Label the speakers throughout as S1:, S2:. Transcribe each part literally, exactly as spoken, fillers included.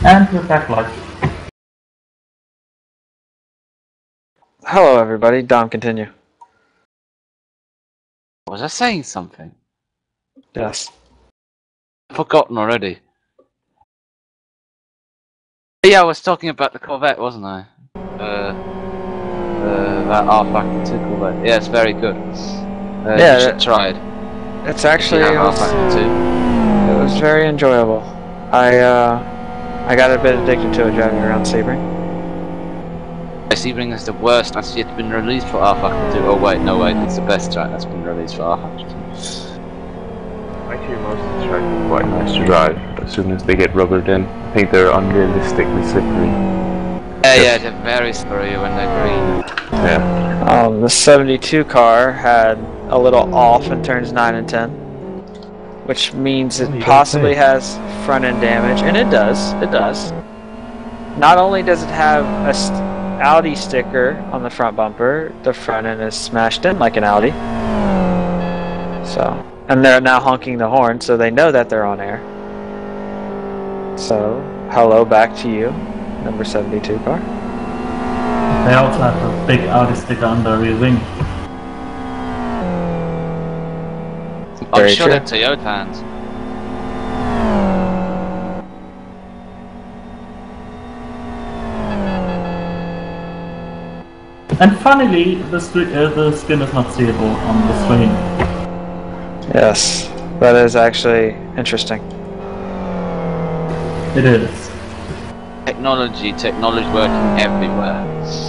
S1: And we're back live.
S2: Hello everybody, Dom, continue.
S3: Was I saying something?
S2: Yes.
S3: I've forgotten already. Yeah, I was talking about the Corvette, wasn't I? Uh, uh that R Factor two Corvette. Yeah, it's very good. Uh,
S2: Yeah,
S3: you should
S2: that-
S3: try it.
S2: It's actually,
S3: If you
S2: it
S3: have R
S2: was,
S3: Factor two.
S2: it was very enjoyable. I, uh, I got a bit addicted to it driving around Sebring.
S3: Sebring is the worst that's yet been released for R Factor two. Oh wait, no wait, it's the best track that's been released for R Factor two.
S4: Actually, most of the tracks are quite nice to drive as soon as they get rubbered in. I think they're unrealistically slippery.
S3: Yeah, yeah, they're very slippery when they're green.
S4: Yeah.
S2: Um, the seventy-two car had a little off in turns nine and ten, which means it
S4: Oh, you don't
S2: possibly
S4: say.
S2: has front end damage, and it does, it does. Not only does it have a st Audi sticker on the front bumper, the front end is smashed in like an Audi. So, and they're now honking the horn, so they know that they're on air. So, hello back to you, number seventy-two car.
S1: They also have a big Audi sticker on the rear wing.
S3: I'm
S2: Very
S3: sure
S2: true.
S3: they're Toyota fans.
S1: And funnily, the, uh, the skin is not seeable on the screen.
S2: Yes, that is actually interesting.
S1: It is.
S3: Technology, technology working everywhere.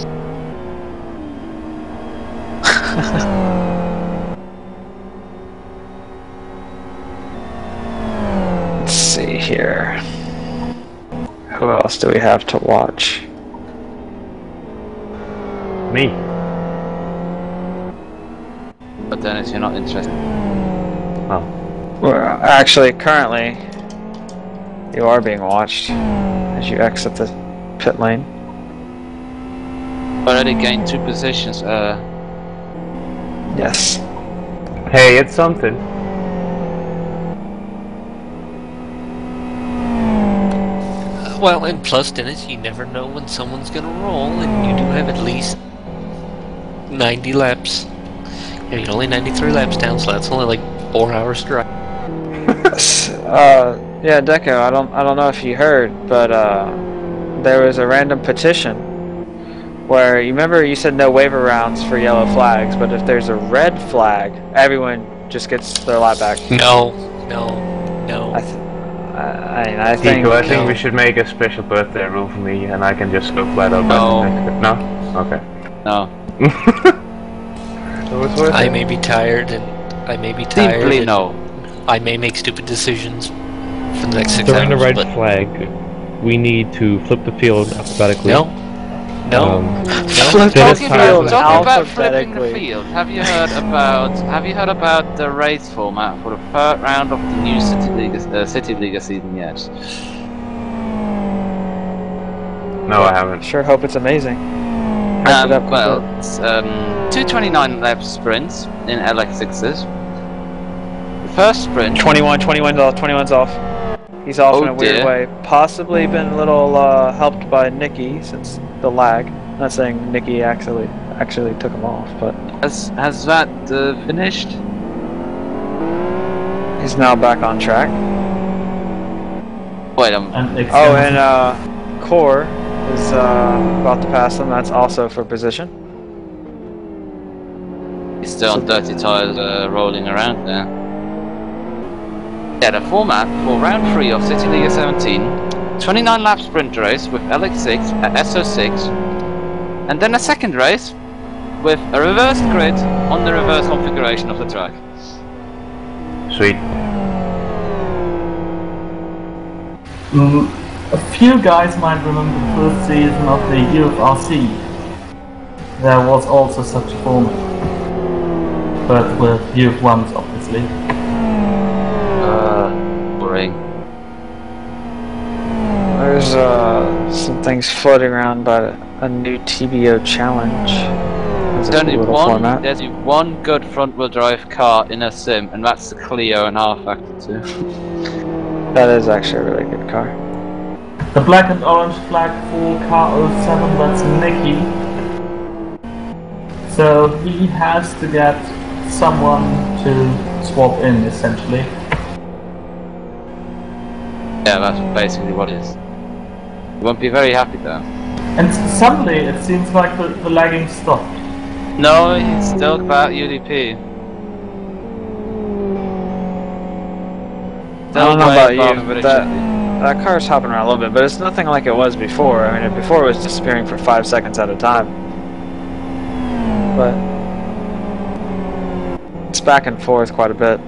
S2: Let's see here. Who else do we have to watch?
S4: Me.
S3: But Dennis, you're not interested.
S4: Oh.
S2: Well, actually, currently, you are being watched as you exit the pit lane.
S3: Already gained two positions. Uh,
S2: Yes.
S4: Hey, it's something.
S5: Well, and plus, Dennis, you never know when someone's gonna roll, and you do have at least ninety laps. Yeah, you're only ninety-three laps down, so that's only like four hours drive.
S2: uh, yeah, Deco. I don't, I don't know if you heard, but uh, there was a random petition where you remember you said no waiver rounds for yellow flags, but if there's a red flag, everyone just gets their lap back.
S5: No, no, no.
S2: I, th I, I, mean, I think.
S4: Nico, I think
S5: no.
S4: we should make a special birthday rule for me, and I can just go flat out.
S3: No.
S4: No. Okay.
S3: no.
S4: So it's worth
S5: I
S4: it.
S5: may be tired, and I may be tired.
S3: Simply
S5: and
S3: no.
S5: I may make stupid decisions for the next six
S6: During the
S5: hours,
S6: red
S5: but
S6: flag, we need to flip the field alphabetically.
S5: no, no,
S6: Um,
S5: no.
S2: Flip the
S6: Dennis
S3: Talking
S6: Tyler.
S2: field
S3: about, talking about flipping the
S2: alphabetically.
S3: field, have you heard about have you heard about the race format for the third round of the new City League uh, City League season yet?
S4: No, I haven't.
S2: Sure hope it's amazing. Hype it
S3: Um,
S2: up
S3: well,
S2: a bit.
S3: it's um, two twenty-nine lap sprints in L X sixes. The first sprint.
S2: twenty-one, twenty-one's off, twenty-one's off. He's off
S3: Oh,
S2: in a weird
S3: dear.
S2: way. Possibly been a little uh, helped by Nikki since the lag. Not saying Nikki actually actually took him off, but
S3: Has has that uh, finished?
S2: he's now back on track.
S3: Wait, um,
S1: And X
S2: Oh, and uh, Core is uh, about to pass him. That's also for position.
S3: he's still on dirty tires, uh, rolling around there. Yeah, the format for round three of City League seventeen: twenty-nine lap sprint race with L X six at S O six, and then a second race with a reversed grid on the reverse configuration of the track.
S4: Sweet.
S1: Mm, a few guys might remember the first season of the U F R C. There was also such a format. But with U F ones, obviously.
S3: Uh, boring.
S2: There's uh, some things floating around about a new T B O challenge. There's
S3: There's
S2: a
S3: only
S2: little
S3: one.
S2: format.
S3: There's only one good front-wheel drive car in a sim, and that's the Clio and R Factor two.
S2: That is actually a really good car.
S1: The black and orange flag for car oh seven, that's Nicky. So he has to get someone to swap in, essentially.
S3: Yeah, that's basically what it is. You won't be very happy though.
S1: And suddenly it seems like the, the lagging stopped.
S3: No, he's still about U D P.
S2: I don't know about you, but that, that car's hopping around a little bit, but it's nothing like it was before. I mean, before it was disappearing for five seconds at a time. But it's back and forth quite a bit.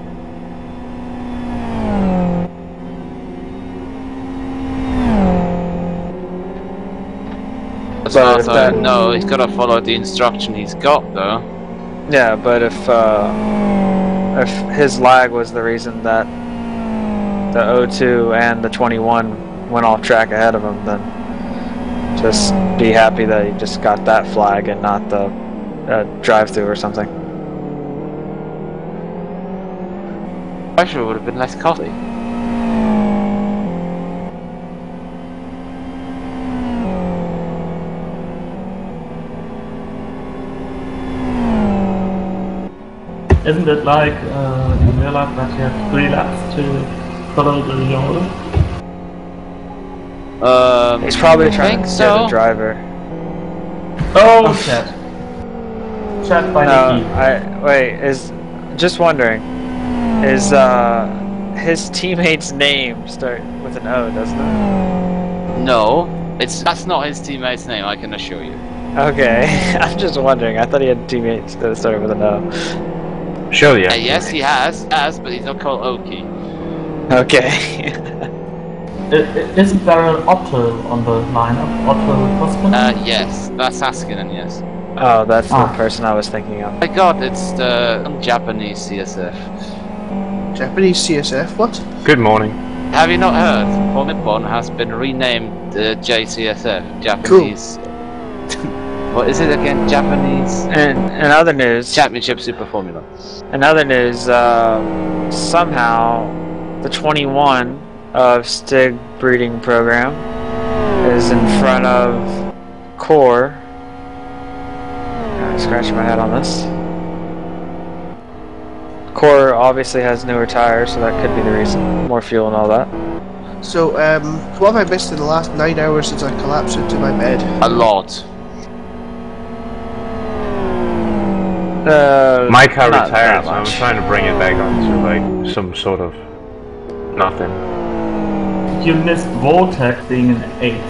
S3: But
S2: if that-
S3: no, he's gotta follow the instruction he's got though.
S2: Yeah, but if uh, if his lag was the reason that the oh two and the twenty-one went off track ahead of him, then just be happy that he just got that flag and not the uh, drive-through or something.
S3: I sure would have been less costly.
S1: Isn't it like uh, in real life that you have three laps to follow the order?
S3: Um,
S2: He's probably
S3: I
S2: trying
S3: think
S2: to get
S3: so.
S2: the driver.
S1: Oh, shit. Chat by
S2: No,
S1: Nicky.
S2: I wait. Is just wondering. Is uh his teammate's name start with an O, doesn't it?
S3: No, it's that's not his teammate's name. I can assure you.
S2: Okay, I'm just wondering. I thought he had teammates that started with an O.
S4: Sure, yeah.
S3: Uh, yes, he has, has, but he's not called Oki.
S2: Okay.
S1: I- I- Isn't there an Otto on the lineup? Otto Husband?
S3: Uh, yes, that's Haskinen, yes.
S2: Oh, that's the
S1: Ah.
S2: person I was thinking of.
S3: My God, it's the Japanese C S F.
S7: Japanese C S F, what?
S4: Good morning.
S3: Have you not heard? Formula One has been renamed uh, J C S F, Japanese. What is it again? Japanese
S2: And in other news,
S3: Championship Super Formula.
S2: in other news, uh, somehow the twenty-one of Stig breeding program is in front of Core. I'm scratching my head on this. Core obviously has newer tires, so that could be the reason. More fuel and all that.
S7: So, um, what have I missed in the last nine hours since I collapsed into my bed?
S3: A lot.
S2: Uh,
S4: My car
S2: not
S4: retired,
S2: that
S4: so I'm
S2: much.
S4: trying to bring it back onto like some sort of nothing.
S1: You missed Vortec being an eighth.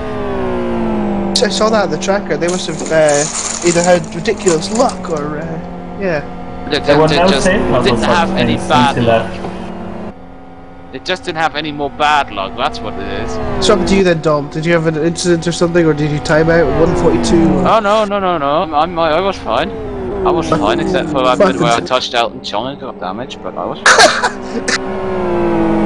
S7: I saw that on the tracker. They must have uh, either had ridiculous luck or, uh, yeah.
S3: They,
S1: There were
S3: they
S1: no
S3: just
S1: safe levels
S3: didn't have any
S1: since
S3: bad
S1: you
S3: luck.
S1: left.
S3: They just didn't have any more bad luck, that's what it is.
S7: What's happened to you then, Dom? Did you have an incident or something, or did you time out at one forty-two? Or...
S3: Oh no, no, no, no, I'm, I was fine. I was fine, except for that bit where I touched Elton John and got damaged, but I was fine.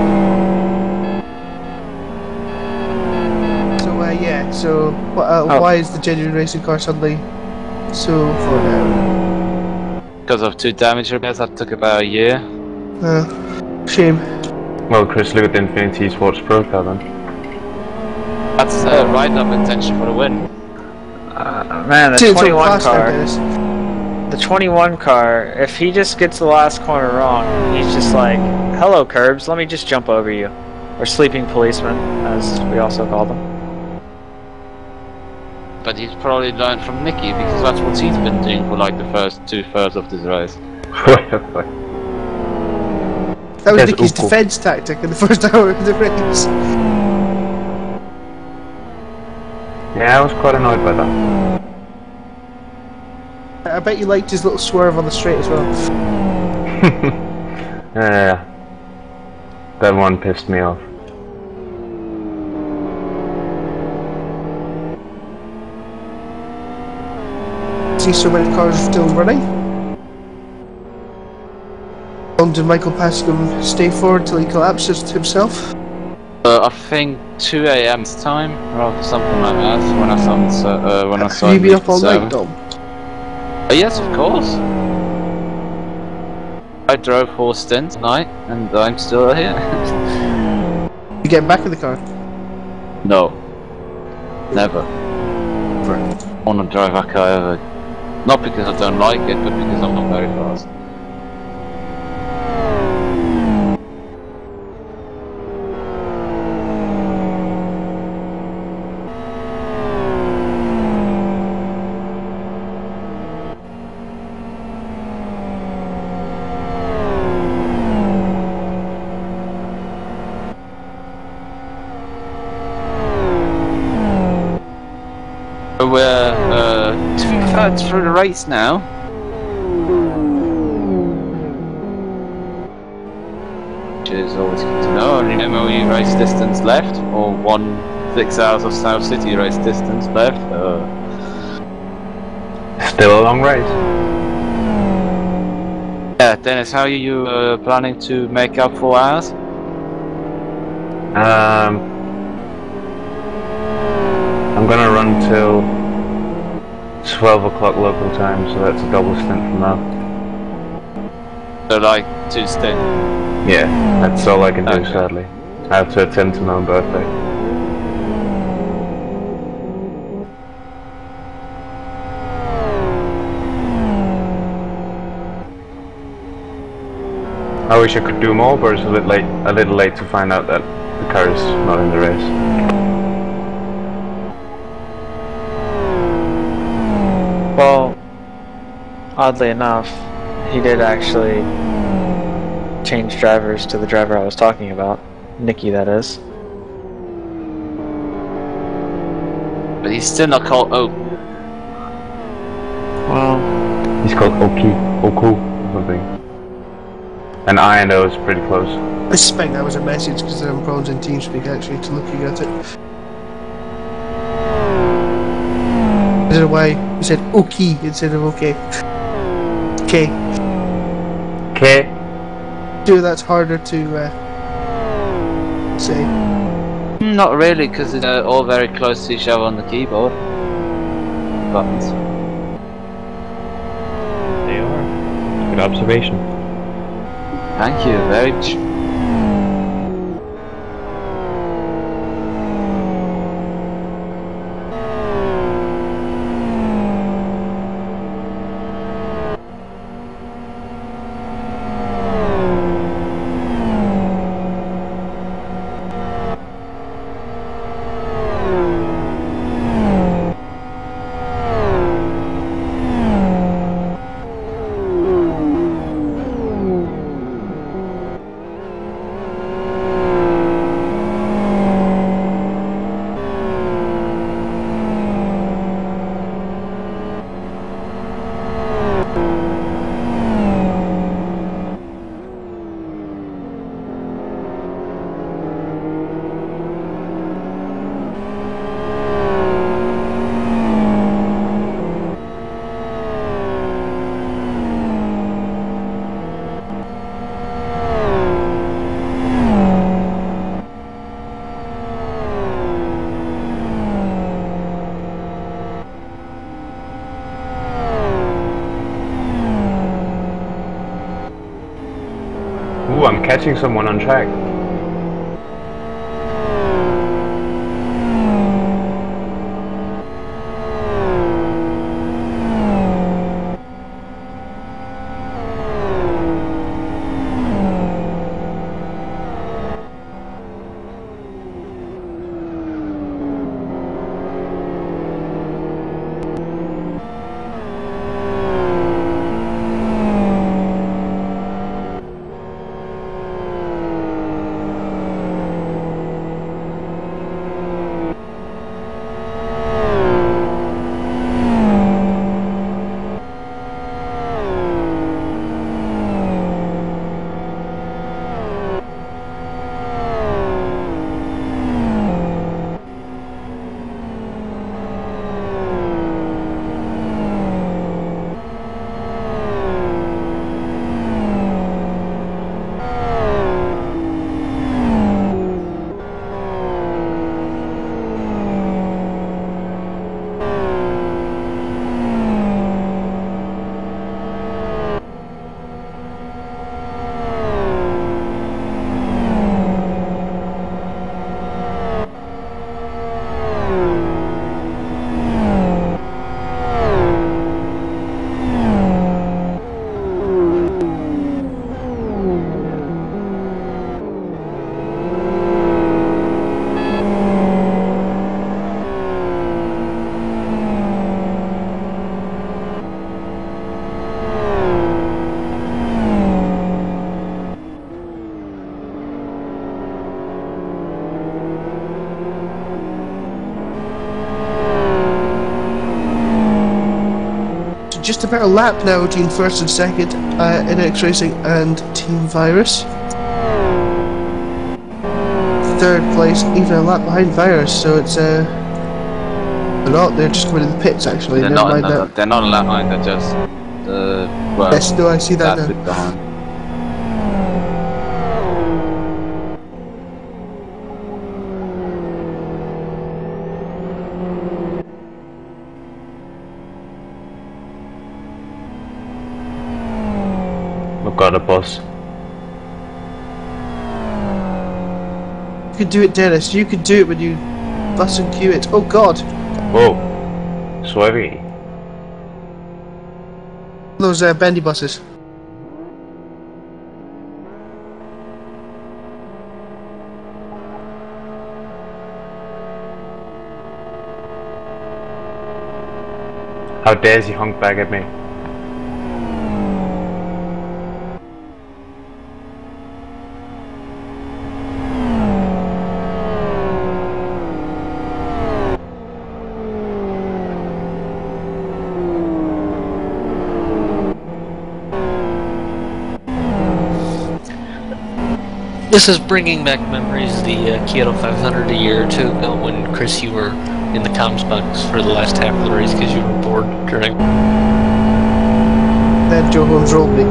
S7: So, uh, yeah, so wh- uh,
S2: Oh.
S7: why is the genuine racing car suddenly so far down?
S3: Because of two damage repairs that took about a year.
S7: Uh, shame.
S4: Well, Chris, look at the Infinity Sports Pro car then.
S3: That's uh, right up intention for the win.
S2: Uh, man, the
S7: Dude, so
S2: twenty-one
S7: fast now,
S2: car.
S7: Dennis.
S2: The twenty-one car, if he just gets the last corner wrong, he's just like, hello curbs, let me just jump over you. Or sleeping policeman, as we also call them.
S3: But he's probably learned from Nicky, because that's what he's been doing for like the first two thirds of this race.
S7: That was
S4: Yes,
S7: Nicky's
S4: Opel.
S7: defense tactic in the first hour of the race.
S4: Yeah, I was quite annoyed by that.
S7: I bet you liked his little swerve on the straight as well.
S4: Yeah, that one pissed me off.
S7: See so many cars still running. How long did Michael Pascom stay for until he collapses himself?
S3: Uh, I think two A M's time, or something like that, when I saw, so, uh, when I saw
S7: Have you been
S3: him
S7: up all
S3: so-
S7: night, Dom?
S3: Uh, yes, of course. I drove four stints tonight, and I'm still here.
S7: You get back in the car?
S3: No. Never. I want to drive A K I ever. Not because I don't like it, but because I'm not very fast. We're uh, two-thirds through the race now. Which is always good to know. Only M O U race distance left, or one six hours of South City race distance left. Uh,
S4: Still a long race.
S3: yeah, Dennis, how are you uh, planning to make up four hours?
S4: Um, I'm gonna run till twelve o'clock local time, so that's a double stint from now.
S3: So like two stints.
S4: Yeah, that's all I can do,
S3: Okay.
S4: sadly. I have to attend to my own birthday. I wish I could do more, but it's a little late, a little late to find out that the car is not in the race.
S2: Well, oddly enough, he did actually change drivers to the driver I was talking about. Nikki, that is.
S3: But he's still not called Oak.
S2: Well,
S4: He's called Oki, Oku, or something. And I and O is pretty close.
S7: I suspect that was a message because there are problems in TeamSpeak actually to looking at it. Is it why you said okay instead of okay? Okay.
S4: Okay.
S7: Do that's harder to uh, say.
S3: Mm, Not really, because they're all very close to each other on the keyboard. Buttons.
S6: They are. Good observation.
S3: Thank you very much.
S4: Ooh, I'm catching someone on track.
S7: just about a lap now between first and second uh, in X Racing and Team Virus. Third place, even a lap behind Virus, so it's uh, they're not. They're just going to the pits actually.
S3: They're
S7: Never
S3: not.
S7: mind
S3: No,
S7: that.
S3: they're not a lap behind. They're just uh, well.
S7: Yes, no, I see that
S3: that
S7: now.
S3: bit behind.
S4: I've got a bus.
S7: You could do it, Dennis. You could do it when you bus and queue it. Oh God,
S4: Whoa. Swervy.
S7: those uh, bendy buses.
S4: How dares he honk back at me?
S5: This is bringing back memories of the uh, Kyoto five hundred a year or two ago when, Chris, you were in the comms box for the last half of the race because you were bored during.
S7: Then Joe Holmes rolled me.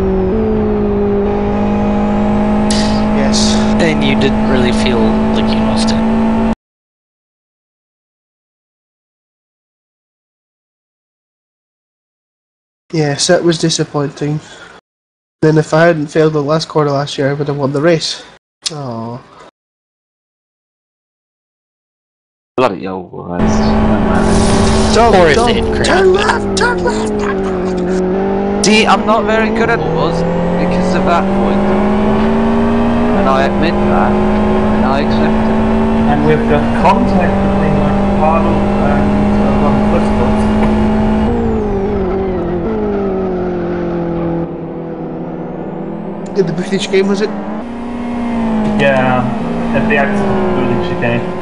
S7: Yes.
S5: And you didn't really feel like you lost it.
S7: Yes, that was disappointing. Then if I hadn't failed the last quarter last year, I would have won the race. Oh.
S3: Bloody hell, guys.
S7: Dog,
S5: Or is
S7: dog,
S5: it, Chris?
S7: turn left, turn left, turn left.
S3: See, I'm not very good at was because of that point. And I admit that, and I accept it.
S1: And we've got contact between like Carlo and uh, Ron Crystals.
S7: In the British game, was it?
S1: Yeah, at the accident building chicane.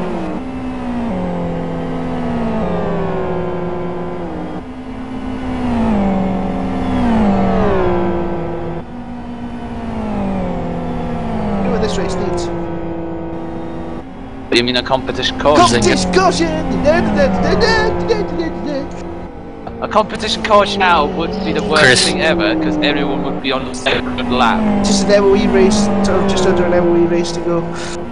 S7: You know what this race needs?
S3: You mean a competition coach?
S7: Competition caution!
S3: A competition coach now would be the worst
S5: Chris.
S3: thing ever because everyone would be on the same lap.
S7: Just an M O E race, sort of just under an M O E race to go.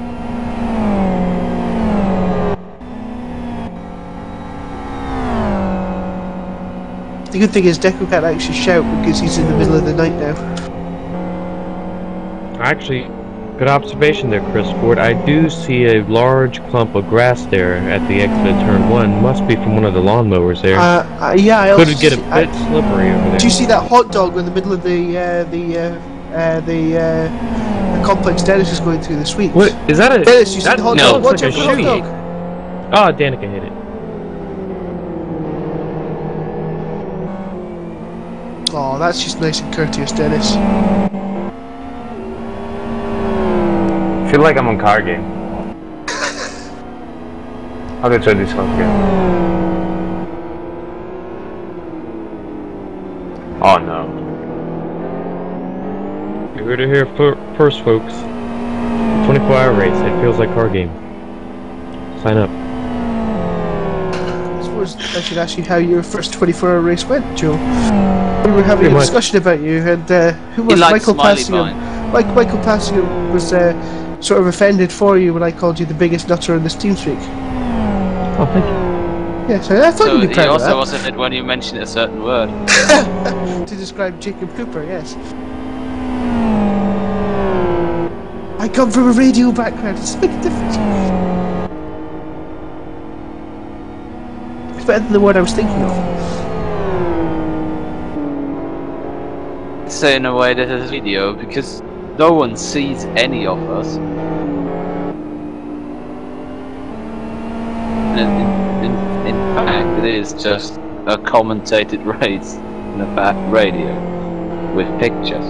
S7: The good thing is Deku can't actually shout because he's in the middle of the night now.
S6: Actually, good observation there, Chris Ford. I do see a large clump of grass there at the exit of turn one. Must be from one of the lawnmowers there.
S7: Uh, uh, yeah, I also
S6: Could get a
S7: see-
S6: bit
S7: I-
S6: slippery over there.
S7: Do you see that hot dog in the middle of the uh, the uh, uh, the, uh, the complex Dennis is going through this week?
S6: What is that? A
S7: Dennis, you see
S6: that
S7: the hot
S5: no,
S7: dog? Watch
S6: looks
S7: out
S6: like
S7: for
S6: a
S7: the hot
S6: shoe.
S7: dog.
S6: Oh, Danica hit it.
S7: Oh, that's just nice and courteous, Dennis.
S4: I feel like I'm on car game. How did I try this one again? Oh no.
S6: You heard it here fir- first, folks. twenty-four hour race. It feels like car game. Sign up.
S7: I suppose I should ask you how your first twenty-four hour race went, Joe. We were having
S6: Pretty
S7: a
S6: much.
S7: discussion about you, and uh, who
S3: He
S7: was
S3: likes
S7: Michael
S3: Smiley
S7: Passingham? Mike, Michael Passingham was uh, sort of offended for you when I called you the biggest nutter in this team speak.
S6: Oh, thank you.
S7: Yes, I, I thought
S3: So
S7: you'd be
S3: he
S7: proud
S3: also
S7: of
S3: wasn't it when you mentioned a certain word.
S7: that. To describe Jacob Cooper, yes. I come from a radio background. It's a big difference. It's better than the word I was thinking of.
S3: Say in a way that is video because no one sees any of us. And in, in, in fact, it is just a commentated race in a fat radio with pictures.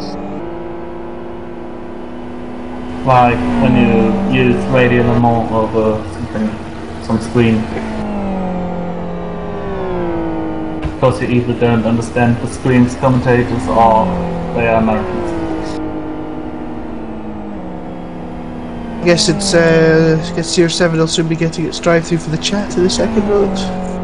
S1: Like when you use Radio Le Mans over something, some screen. because you either don't understand the screen's commentators or they are Americans.
S7: I guess it's, uh, I guess C R seven will soon be getting its drive-through for the chat in the second road.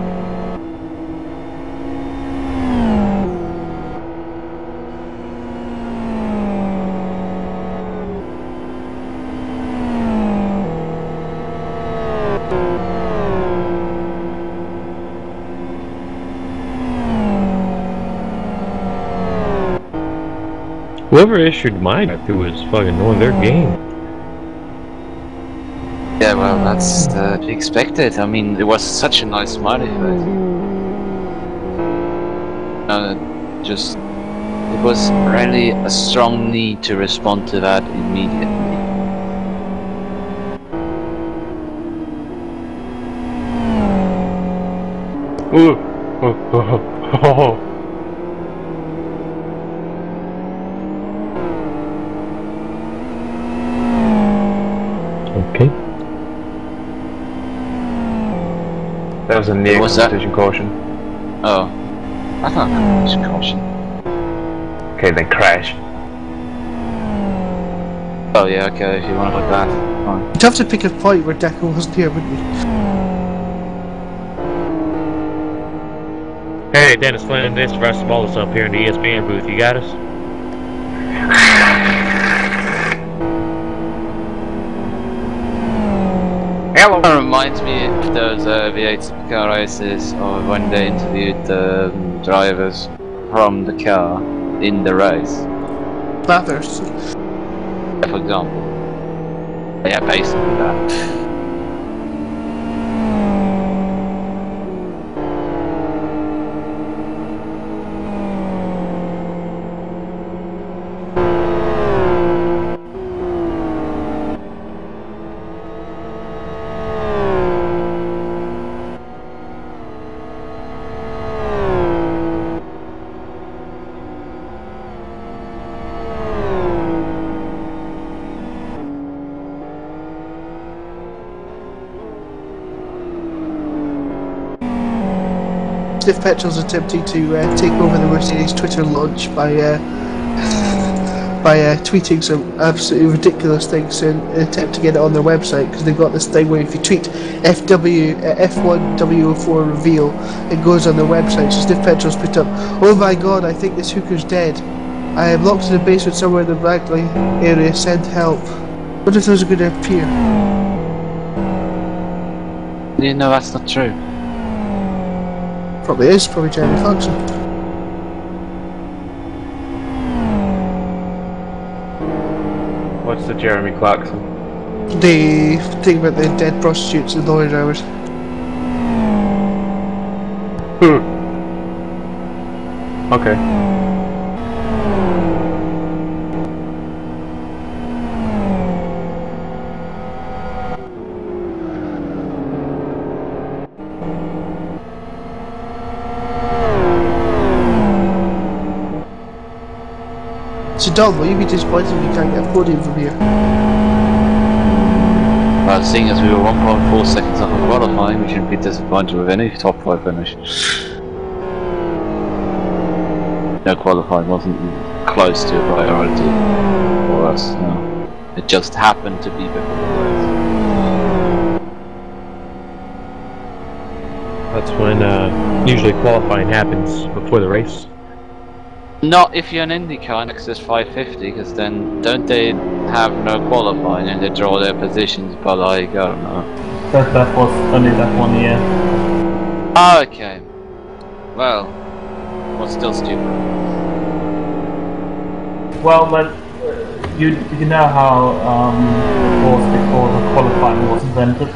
S6: Whoever issued mine, I think, was fucking knowing their game.
S3: Yeah, well, that's uh, to be expected. I mean, it was such a nice smiley face. Uh, just, it was really a strong need to respond to that immediately.
S6: Ooh. Oh, oh, oh, oh. Okay.
S4: That was a near
S3: Was that-
S4: competition caution.
S3: Oh, that's not a competition caution.
S4: Okay, then crash.
S3: Oh yeah, okay, if you want to put that, fine.
S7: You'd have to pick a point where Deco wasn't here, wouldn't you?
S6: Hey, Dennis Flynn, this is Russ Wallace up here in the E S P N booth. You got us?
S3: Hello. It reminds me of those uh, V eight car races, or when they interviewed the um, drivers from the car in the race.
S7: Bathurst.
S3: For example. Yeah, basically that.
S7: Sniff Petrol's attempting to uh, take over the Mercedes Twitter launch by uh, by uh, tweeting some absolutely ridiculous things in an attempt to get it on their website, because they've got this thing where if you tweet F W uh, F one W zero four reveal, it goes on their website. So Sniff Petrol's put up, "Oh my god, I think this hooker's dead. I am locked in a basement somewhere in the Brackley area. Send help." What if those are going to appear?
S3: You know that's not true.
S7: Probably is. Probably Jeremy Clarkson.
S4: What's the Jeremy Clarkson?
S7: The thing about the dead prostitutes and lorry drivers.
S4: Hmm. Okay.
S7: So Don, will you be disappointed if you can't get a podium from here?
S3: Well, seeing as we were one point four seconds off of qualifying, we shouldn't be disappointed with any top five finish. No, qualifying wasn't close to a priority for us, no. It just happened to be before the race.
S6: That's when uh, usually qualifying happens before the race.
S3: Not if you're an IndyCar and it's five fifty, because then don't they have no qualifying and they draw their positions by like, I don't know.
S1: That, that was only that one year.
S3: Ah, okay. Well, was still stupid.
S1: Well, but uh, you you know how um, it was before the qualifying was invented.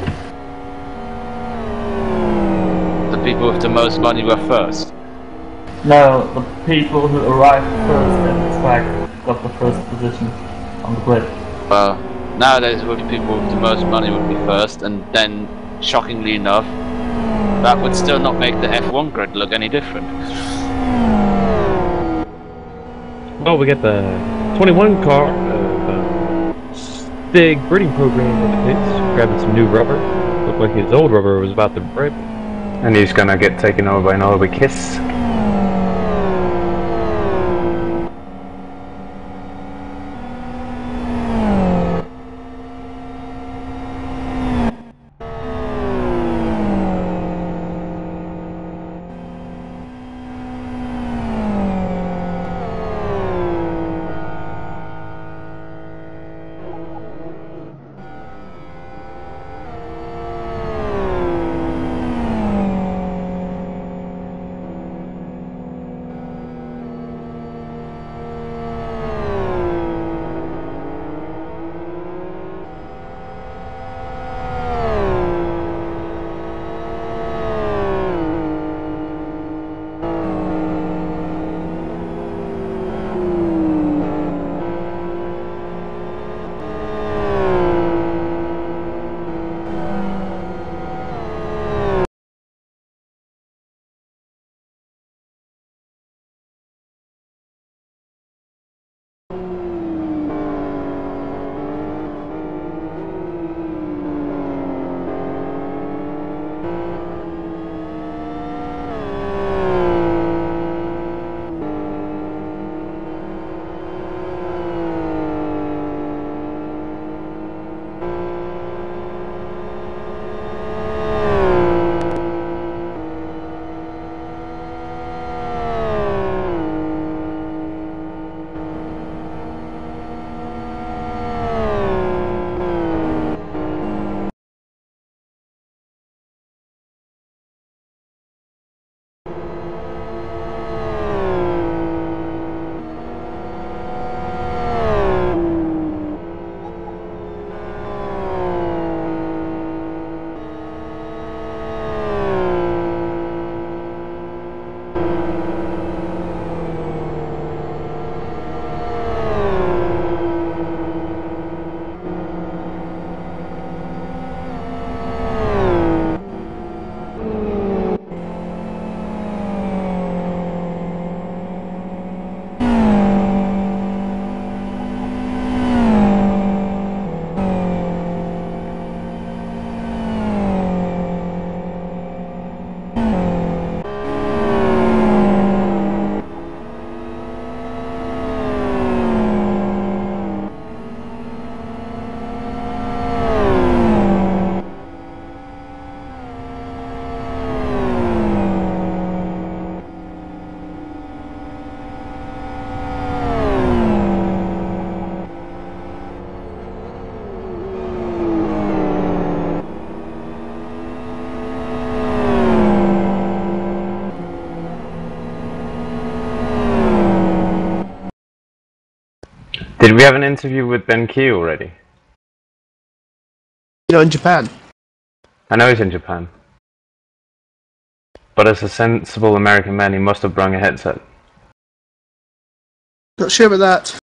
S3: The people with the most money were first.
S1: No, the people who arrived first at the track got the first position on the grid.
S3: Well, nowadays would people with the most money would be first, and then, shockingly enough, that would still not make the F one grid look any different.
S6: Well, we got the twenty-one car of uh, Stig breeding program in the pits, grabbing some new rubber. Looked like his old rubber was about to break.
S4: And he's gonna get taken over by Norby Kiss. Did we have an interview with Ben Key already?
S7: You know, in Japan.
S4: I know he's in Japan. But as a sensible American man, he must have brung a headset.
S7: Not sure about that.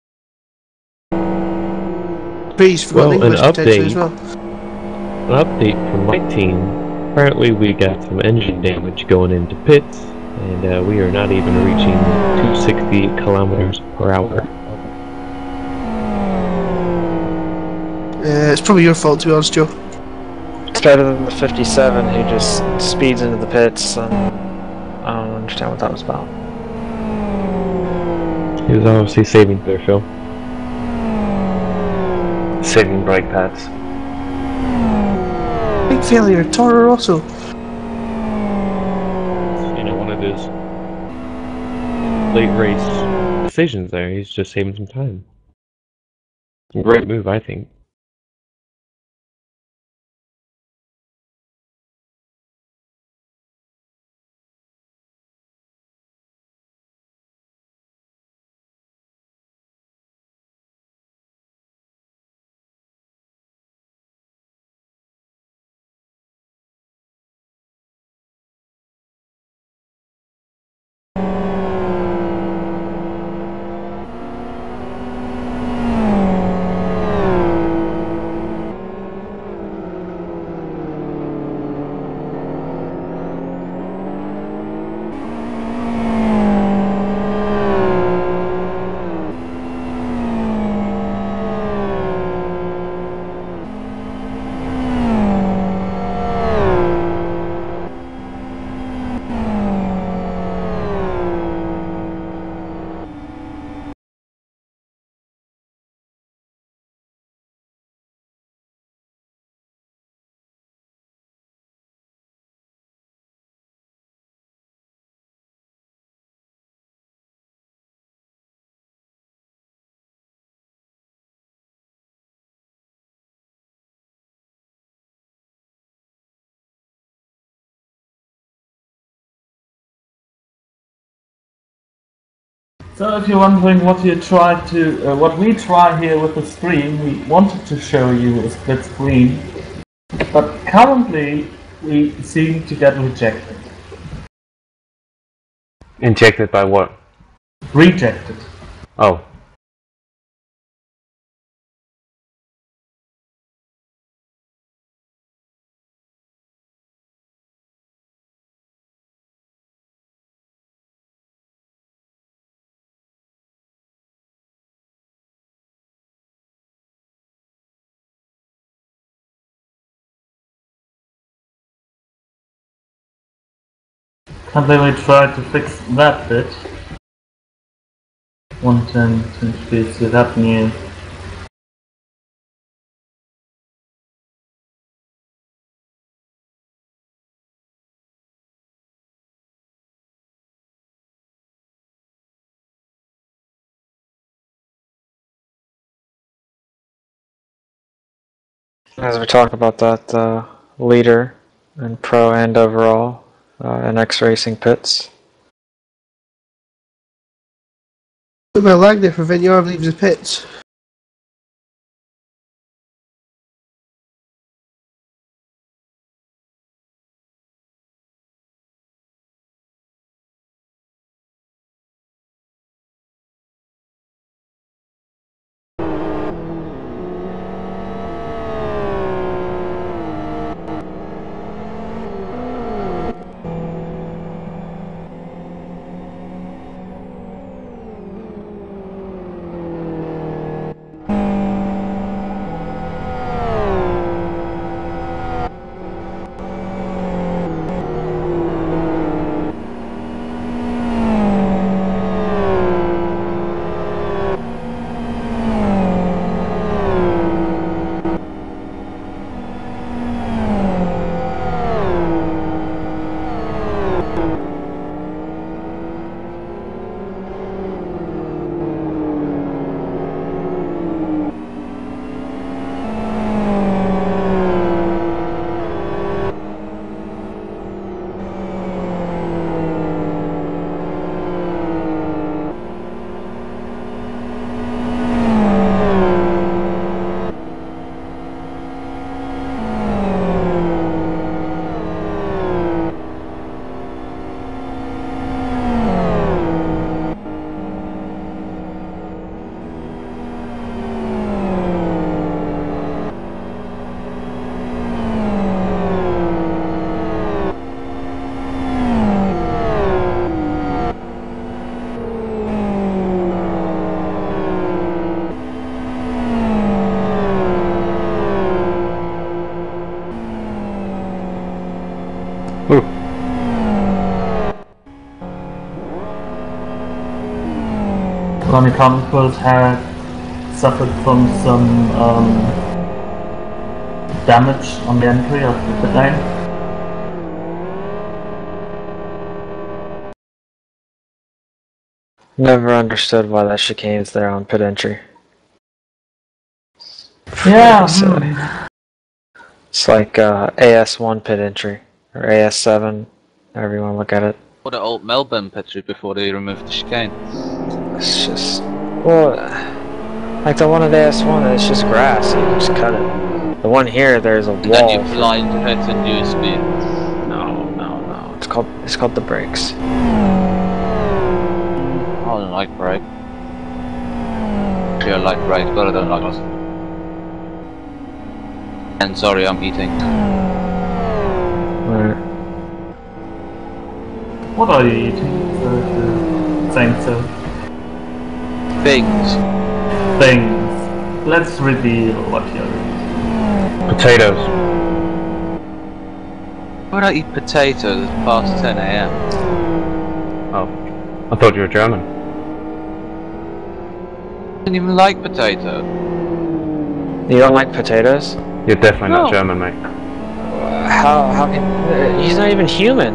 S7: Please forgot
S6: Well, an
S7: English potentially as
S6: update.
S7: well.
S6: An update from my team. Apparently we got some engine damage going into pits, and uh, we are not even reaching two hundred sixty-eight kilometers per hour.
S7: Uh, it's probably your fault, to be honest, Joe.
S2: It's better than the fifty-seven who just speeds into the pits. And I don't understand what that was about.
S6: He was obviously saving there, Phil.
S4: Saving brake pads.
S7: Big failure, Toro Rosso.
S6: You know, one of his late race decisions there. He's just saving some time. Great move, I think.
S1: So if you're wondering what you try to, uh, what we try here with the stream, we wanted to show you a split screen, but currently we seem to get rejected.
S4: Injected by what?
S1: Rejected.
S4: Oh.
S1: And then we try to fix that bit. one ten interface with that new.
S2: As we talk about that uh, leader in pro and overall uh, in X Racing pits.
S7: Put my lag there for Vinyard leaves the pits.
S4: Ooh.
S1: Ronnie Comics had suffered from some um, damage on the entry of the lane.
S2: Never understood why that chicane's there on pit entry.
S1: Yeah.
S2: It's, uh,
S1: hmm.
S2: it's like uh, A S one pit entry, or A S seven, however you want to look at it.
S3: Or the old Melbourne pit route before they removed the chicane.
S2: It's just, well, like the one at A S one, it's just grass, you can just cut it. The one here, there's a wall.
S3: And then you blind it to new speed.
S2: No, no, no. It's called it's called the brakes.
S3: I don't like brake. Actually, I like brakes, but I don't like us. And sorry, I'm eating.
S2: Right.
S1: What are you eating? So, uh, saying so.
S3: Things.
S1: Things. Let's reveal what you're eating.
S4: Potatoes.
S3: Why would I eat potatoes past ten A M?
S4: Oh, I thought you were German.
S3: I don't even like potato.
S2: You don't like potatoes?
S4: You're definitely
S3: No.
S4: not German, mate.
S2: How how can uh, he's not even human?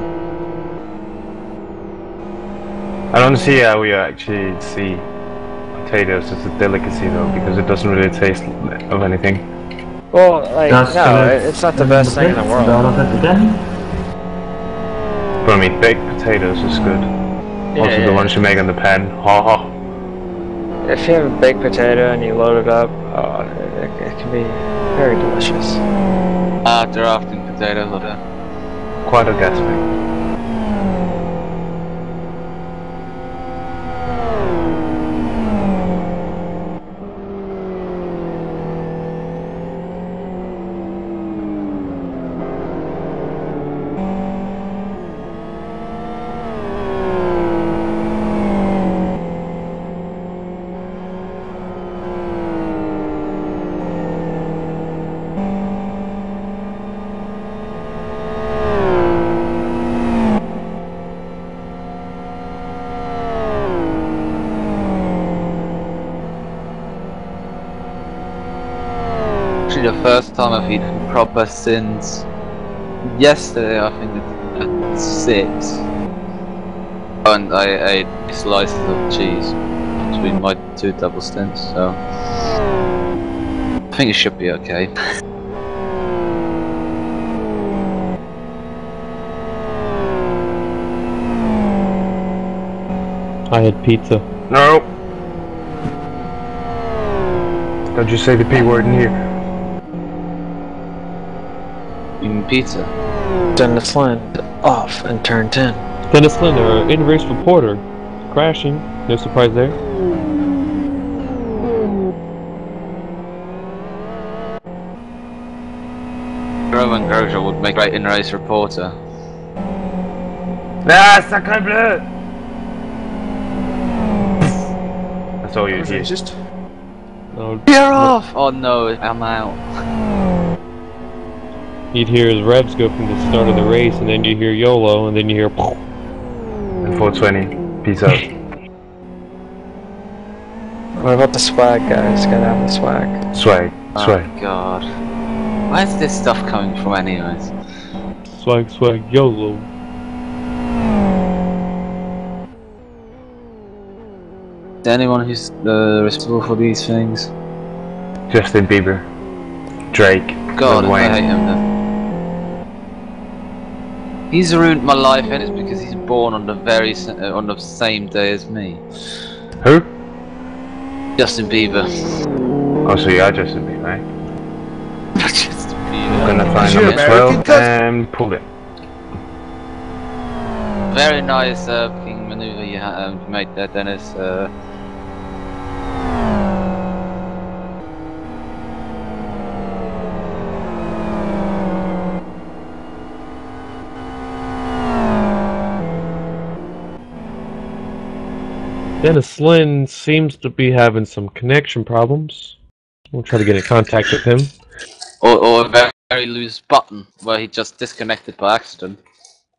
S4: I don't see how we actually see potatoes as a delicacy though, because it doesn't really taste of anything.
S2: Well, like
S1: Just
S2: no,
S1: gonna
S2: it- it's not the
S1: spin
S2: best thing in the
S1: bits
S2: world.
S1: out of it again.
S4: But I mean, baked potatoes is good.
S2: Yeah,
S4: Also
S2: yeah.
S4: the ones you make on the pan. Ha ha.
S2: If you have a baked potato and you load it up, oh, it, it can be very delicious.
S3: Ah, drafting potatoes, or that.
S4: Quite orgasmic.
S3: Actually, the first time I've eaten proper since yesterday, I think it's at six. And I ate slices of cheese between my two double stints, so I think it should be okay.
S6: I had pizza.
S4: No. Don't you say the P word in here.
S3: Eating pizza.
S2: Dennis Lind off and turn ten.
S6: Dennis Lynn, our in-race reporter, crashing. No surprise there.
S3: Roman Grosjean would make a great in-race reporter.
S4: Ah, sacré bleu! That's all you
S7: Who's
S4: hear.
S7: racist?
S6: No,
S3: You're off! Oh no, I'm out.
S6: you'd hear his revs go from the start of the race, and then you hear YOLO, and then you hear.
S4: And four twenty. Peace out.
S2: What about the swag, guys? Gotta have the swag.
S4: Swag.
S3: Oh
S4: Swag.
S3: god. Where's this stuff coming from anyways?
S6: Swag, swag, YOLO.
S3: Is there anyone who's uh, responsible for these things?
S4: Justin Bieber. Drake.
S3: God,
S4: Lil
S3: I hate
S4: Wayne.
S3: him then. He's ruined my life, and it's because he's born on the very s- uh, on the same day as me.
S4: Who?
S3: Justin Bieber.
S4: Oh, so you are Justin Bieber, right?
S3: Justin
S4: I'm
S3: Bieber.
S4: gonna find
S7: Is your
S4: number
S7: American
S4: twelve
S7: cousin?
S4: and pull it.
S3: Very nice uh, fucking maneuver you ha- um, made there, Dennis. Uh,
S6: Dennis Lynn seems to be having some connection problems. We'll try to get in contact with him.
S3: or, or a very, very loose button where he just disconnected by accident.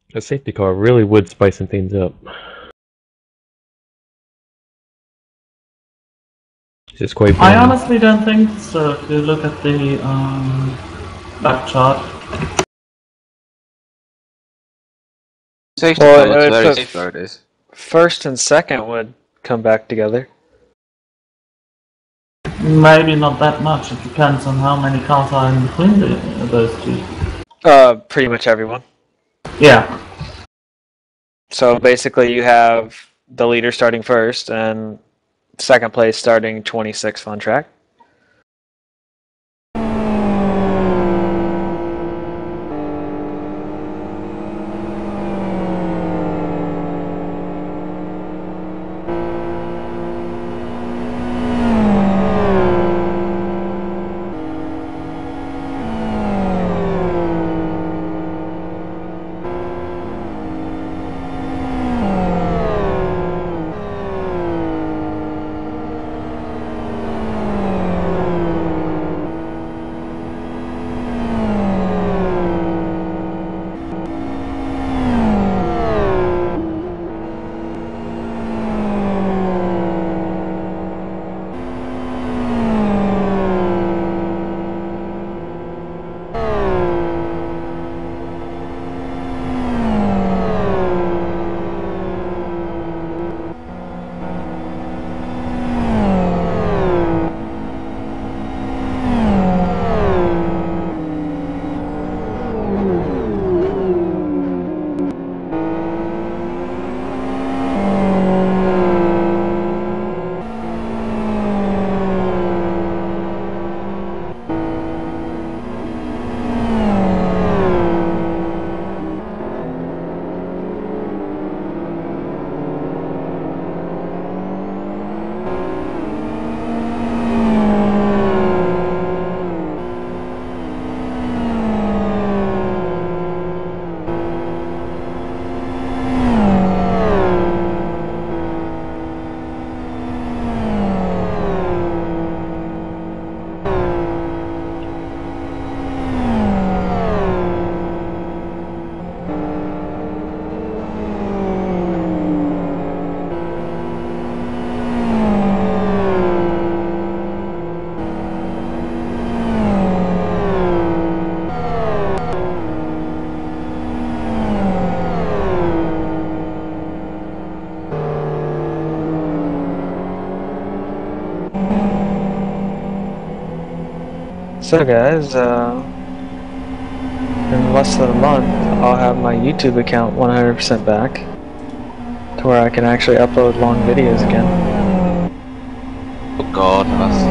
S6: A safety car really would spicing things up. It's just quite
S1: I
S6: boring.
S1: honestly don't think so. If you look at the um, back chart.
S3: Safety
S2: Well,
S3: car looks
S2: uh,
S3: very
S2: put-
S3: safe where it is.
S2: First and second would come back together.
S1: Maybe not that much. It depends on how many cars are in between the, those two.
S2: Uh, pretty much everyone.
S1: Yeah.
S2: So basically, you have the leader starting first and second place starting twenty-sixth on track. So guys, uh, in less than a month, I'll have my YouTube account one hundred percent back to where I can actually upload long videos again.
S3: Oh god, that's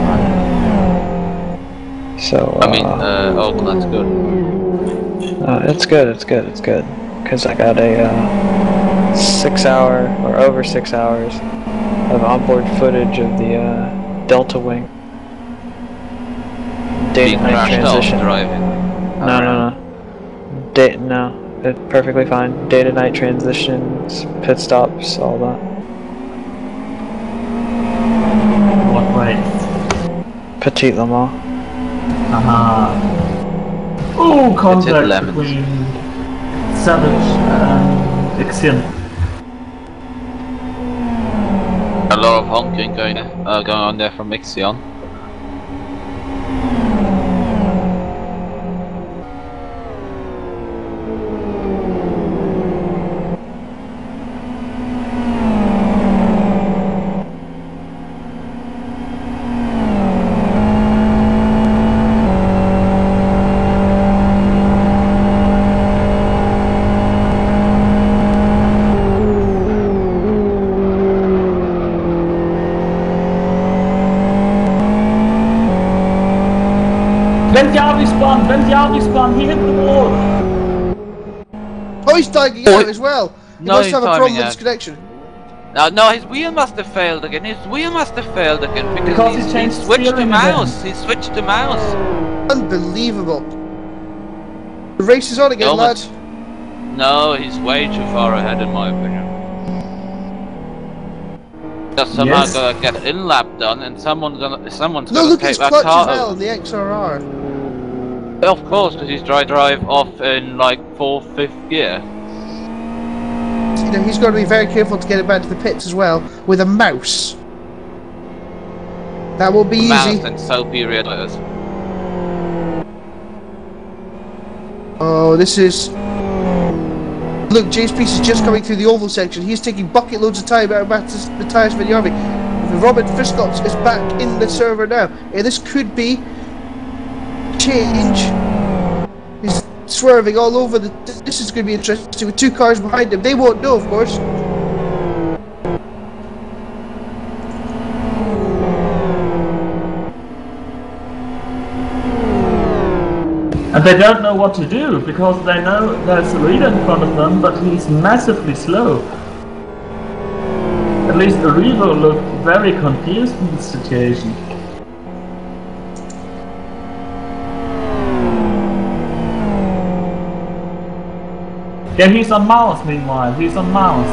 S3: fine.
S2: So,
S3: I mean,
S2: uh,
S3: uh, oh, that's good.
S2: uh, it's good, it's good, it's good. Because I got a uh, six hour, or over six hours, of onboard footage of the uh, Delta Wing. Day to
S3: Being
S2: night
S3: crashed off
S2: transition.
S3: driving.
S2: No, no, no. Day, no, it's perfectly fine. Day to night transitions, pit stops, all that.
S1: What race?
S2: Petit Le Mans.
S1: Aha. Oh, contact
S3: lemons.
S1: between Savage and Ixion.
S3: A lot of honking going, uh, going on there from Ixion.
S1: Ventiavi spun! Ventiavi spun! He hit the wall!
S7: Oh, he's diving
S3: Oh,
S7: out as well. He
S3: no,
S7: must
S3: he's
S7: have a
S3: diving
S7: problem with
S3: out.
S7: his connection.
S3: Uh, no, his wheel must have failed again. His wheel must have failed again because,
S1: Because
S3: he's,
S1: he's changed
S3: he's switched to
S1: steering
S3: mouse. He switched to mouse.
S7: Unbelievable. The race is on again,
S3: Almost.
S7: lad.
S3: No, he's way too far ahead in my opinion. Just somehow
S1: Yes.
S3: gotta get in lap done, and someone's gonna someone's
S7: No,
S3: gonna
S7: look,
S3: take
S7: it's
S3: that
S7: clutch
S3: car
S7: as well
S3: over.
S7: in the X R R.
S3: Of course, because he's dry drive off in like fourth, fifth gear.
S7: you know, he's got to be very careful to get it back to the pits as well with a mouse. That will be
S3: Mouse
S7: easy.
S3: and superior tires.
S7: Oh, this is. Look, James Peace is just coming through the oval section. He's taking bucket loads of time out of Matthias Vignarvi. Robert Friscox is back in the server now. Yeah, this could be change. He's swerving all over the. This is going to be interesting with two cars behind him. They won't know, of course.
S1: And they don't know what to do, because they know there's a leader in front of them, but he's massively slow. At least Arrivo looked very confused in this situation. Yeah, he's on mouse meanwhile, he's on mouse.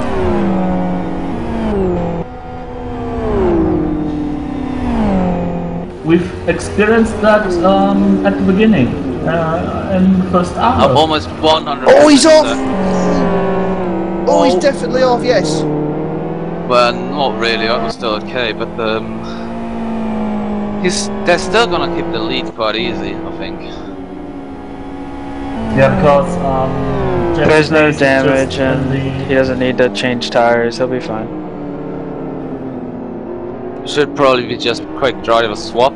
S1: We've experienced that um, at the beginning. Uh, in the first hour.
S3: I'm almost one hundred.
S7: Oh, he's off! Oh, he's definitely off, yes.
S3: Well, not really. I was still okay, but um, he's they're still gonna keep the lead quite easy, I think.
S1: Yeah, because um,
S2: there's no
S1: Peace is
S2: damage
S1: just in
S2: and
S1: the...
S2: he doesn't need to change tires. He'll be fine.
S3: Should probably be just quick driver swap.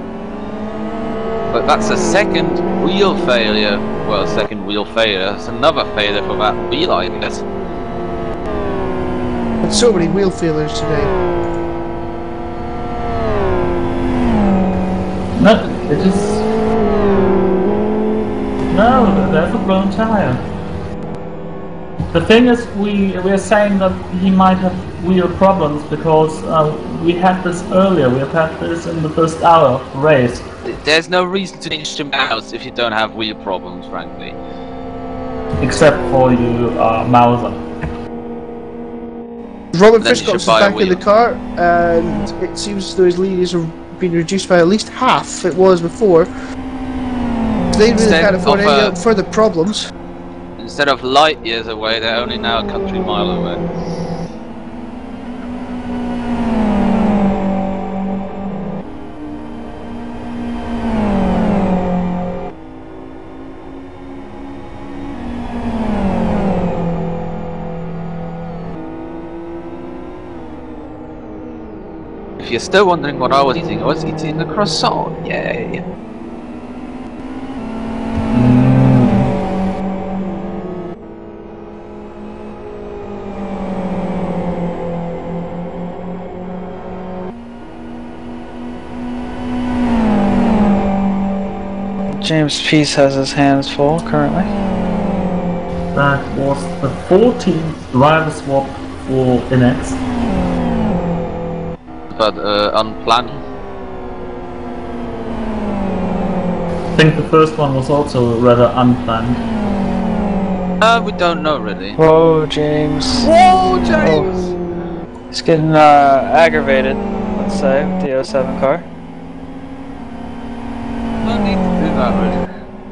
S3: But that's a second wheel failure. Well, second wheel failure. It's another failure for that wheel, I guess.
S7: So many wheel failures today.
S1: No, it is... No, there's a blown tire. The thing is, we we are saying that he might have wheel problems because uh, we had this earlier. We have had this in the first hour of the race.
S3: There's no reason to change to mouse if you don't have wheel problems, frankly.
S1: Except for you, uh, Mauser.
S7: Robert
S3: Then you
S7: Friscox
S3: should
S7: is
S3: buy a
S7: back in the
S3: wheel.
S7: car, and it seems as though his lead has been reduced by at least half it was before. They really
S3: Instead
S7: can't afford
S3: of,
S7: any
S3: uh,
S7: further problems.
S3: Instead of light years away, they're only now a country mile away. If you're still wondering what I was eating, I was eating a croissant. Yay!
S2: James Peace has his hands full currently.
S1: That was the fourteenth driver swap for Inex.
S3: But uh, unplanned.
S1: I think the first one was also rather unplanned.
S3: Uh, we don't know really.
S2: Whoa, James.
S7: Whoa, James!
S2: He's getting uh, aggravated, let's say, with the oh seven car.
S3: No need to do that really.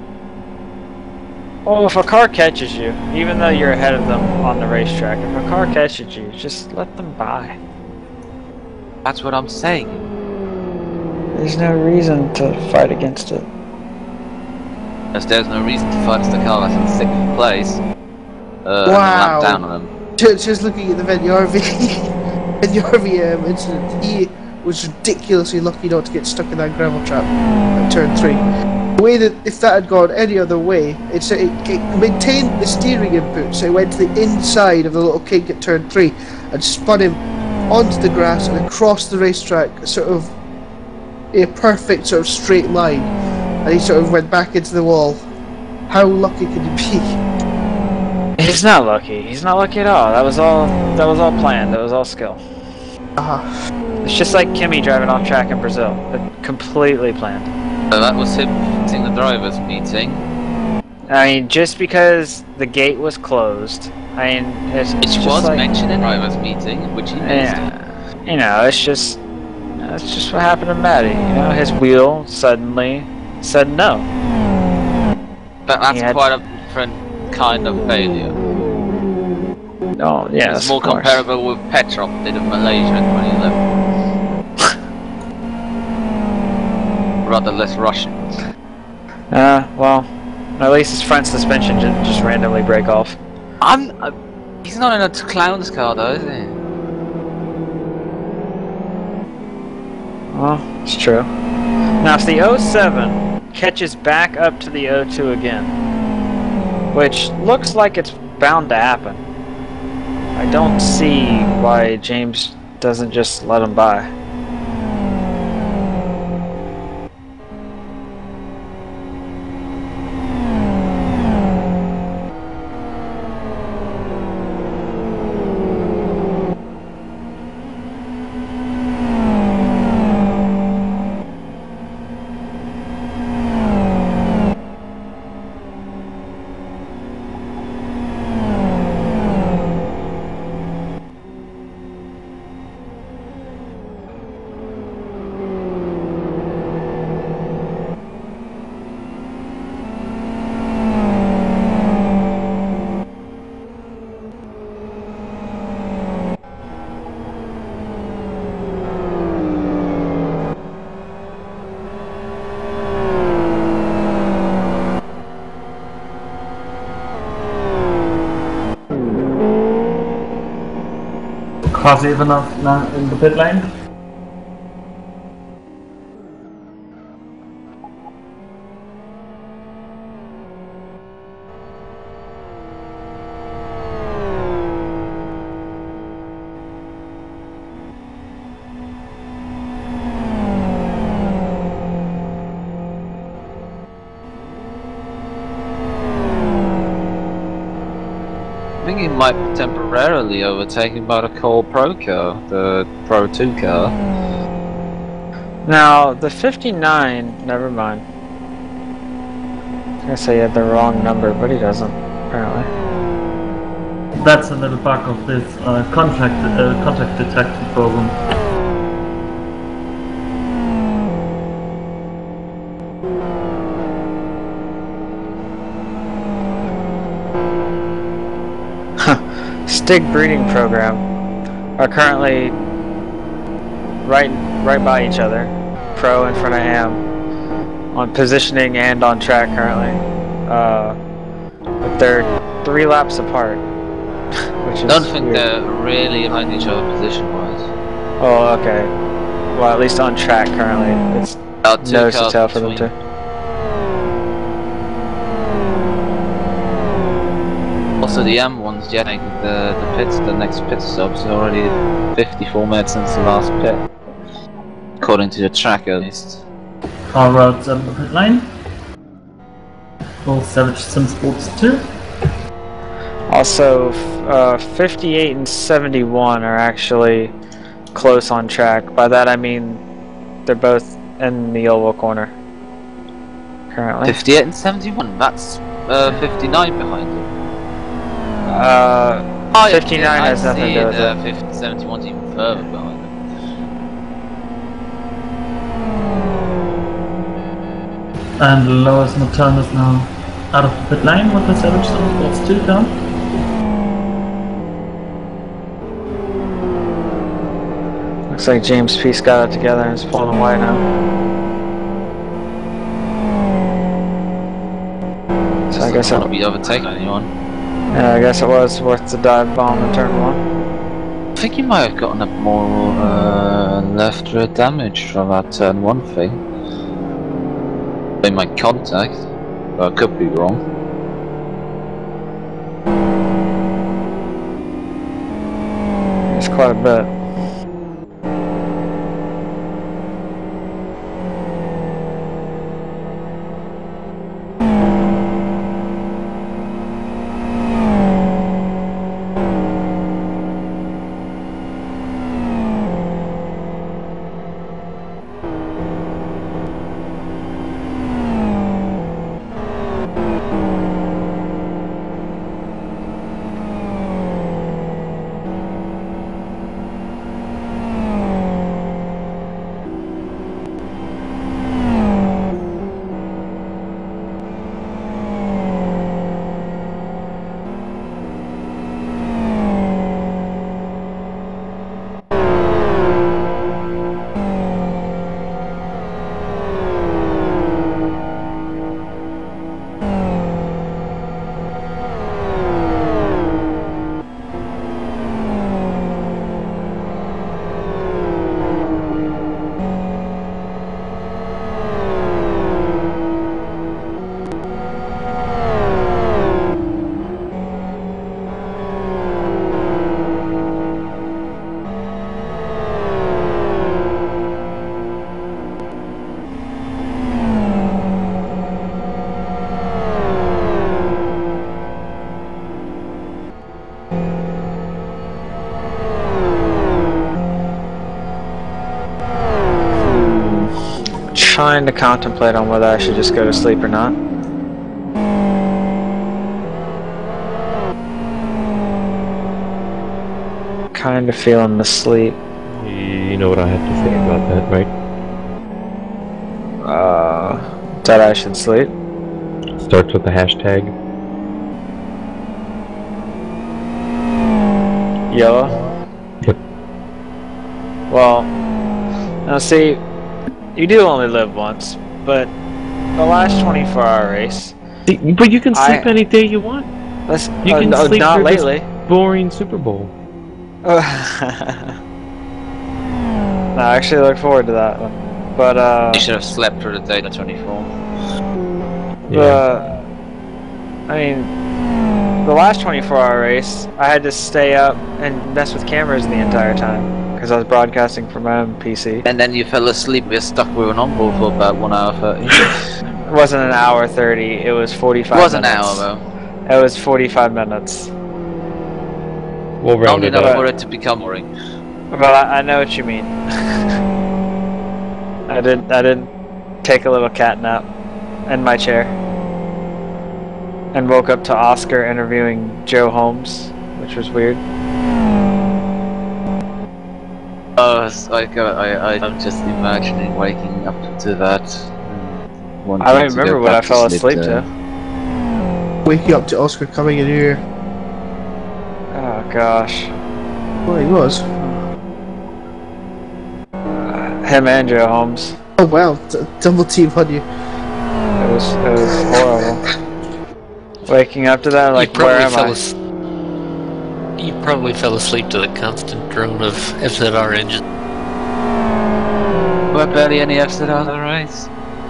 S2: Well, if a car catches you, even though you're ahead of them on the racetrack, if a car catches you, just let them by.
S3: That's what I'm saying.
S2: There's no reason to fight against it.
S3: As there's no reason to fight the car that's in sixth place. Uh,
S7: Wow.
S3: Lap down on him.
S7: Just, just looking at the Vignarvi, Vignarvi um, incident, he was ridiculously lucky not to get stuck in that gravel trap at turn three. The way that if that had gone any other way, it's, it, it maintained the steering input, so it went to the inside of the little kink at turn three and spun him onto the grass and across the racetrack, sort of a perfect sort of straight line, and he sort of went back into the wall. How lucky could he be?
S2: He's not lucky. He's not lucky at all. That was all. That was all planned. That was all skill.
S7: Uh-huh.
S2: It's just like Kimi driving off track in Brazil. It completely planned.
S3: So that was him fixing the drivers' meeting.
S2: I mean, just because the gate was closed. I mean, it's, it's
S3: Which
S2: just
S3: was
S2: like,
S3: mentioned in drivers' meeting, which he missed.
S2: yeah, you know, it's just that's just what happened to Matty. You know, his wheel suddenly said no.
S3: But that's
S2: He had-
S3: quite a different kind of failure.
S2: Oh, yes.
S3: It's more
S2: of course.
S3: comparable with Petrov did in Malaysia in twenty eleven. Rather less Russian.
S2: Uh, well, at least his front suspension didn't just randomly break off.
S3: I'm. Uh, he's not in a clown's car though, is he?
S2: Well, it's true. Now, if the oh seven catches back up to the oh two again, which looks like it's bound to happen, I don't see why James doesn't just let him by.
S1: Krasivanov now in the pit lane.
S3: I think he might be temporarily overtaken by the Cole Pro car, the Pro two car.
S2: Now, the fifty-nine, never mind. I was gonna say he had the wrong number, but he doesn't, apparently.
S1: That's a little bug of this uh, contract uh, contact detection program.
S2: Stig breeding program are currently right right by each other, Pro in front of Am, on positioning and on track currently. Uh, but they're three laps apart, which is
S3: I don't think
S2: weird.
S3: they're really behind each other position-wise.
S2: Oh, okay. Well, at least on track currently, it's
S3: About two
S2: nose to
S3: cars
S2: tail for them
S3: between.
S2: too.
S3: Also, the M one's getting the the pits, the next pit stop, so already fifty-four minutes since the last pit, according to the track at least.
S1: All roads on the pit lane. Full Savage Sim Sports two.
S2: Also, uh, fifty-eight and seventy-one are actually close on track. By that I mean they're both in the oval corner currently.
S3: fifty-eight and seventy-one. That's uh, fifty-nine behind them.
S2: Uh,
S3: Oh, yeah,
S2: fifty-nine
S3: yeah,
S2: has
S3: I
S2: nothing to
S3: see
S2: do
S3: it,
S2: with
S3: uh,
S2: it.
S3: fifty, seventy-one's even further behind them.
S1: And Lois Nocturne is now out of the pit lane with the Savage Sim Sports two car.
S2: Looks like James Peace got it together and is pulling away now. So I guess
S3: I
S2: it,
S3: don't be overtaking anyone.
S2: yeah, I guess it was worth the dive bomb in turn one.
S3: I think he might have gotten a more uh, left rear damage from that turn one thing. They might contact, but I could be wrong.
S2: It's quite a bit. trying to contemplate on whether I should just go to sleep or not. Kind of feeling the sleep.
S6: You know what I have to say about that, right?
S2: Uh, that I should sleep.
S6: Starts with the hashtag.
S2: Yellow.
S6: Yep.
S2: Well, now see, you do only live once, but the last twenty-four hour race.
S6: See, but you can sleep
S2: I,
S6: any day you want.
S2: Let's,
S6: You
S2: uh,
S6: can
S2: no,
S6: sleep
S2: not
S6: through
S2: lately.
S6: this boring Super Bowl.
S2: No, I actually look forward to that one. But uh,
S3: You should have slept through the Daytona twenty-four.
S6: Yeah.
S2: uh, I mean, the last twenty-four hour race, I had to stay up and mess with cameras the entire time because I was broadcasting from my own P C.
S3: And then you fell asleep, you're stuck with an onboard for about one hour thirty.
S2: It wasn't an hour thirty, it was forty-five
S3: It was an
S2: minutes.
S3: hour though.
S2: It was forty-five minutes.
S6: We'll round
S3: Only
S6: it
S3: enough
S6: up.
S3: for it to become boring.
S2: Well, I, I know what you mean. I did. I did take a little cat nap in my chair, and woke up to Oscar interviewing Joe Holmes, which was weird.
S3: Oh, it's like, uh, I, I, I'm just imagining waking up to that. and wanting
S2: I don't
S3: to
S2: even remember
S3: go
S2: what I
S3: back
S2: fell
S3: to
S2: asleep
S3: there.
S2: to.
S7: Waking up to Oscar coming in here.
S2: Oh gosh,
S7: Well, he was.
S2: uh, him and Joe Holmes.
S7: Oh wow, d- double team on you.
S2: It was. It was horrible. Waking up to that, like,
S5: you
S2: where
S5: probably
S2: am
S5: fell
S2: I?
S5: as- You probably fell asleep to the constant drone of F Z R engine.
S3: Were barely any F Z R on the race.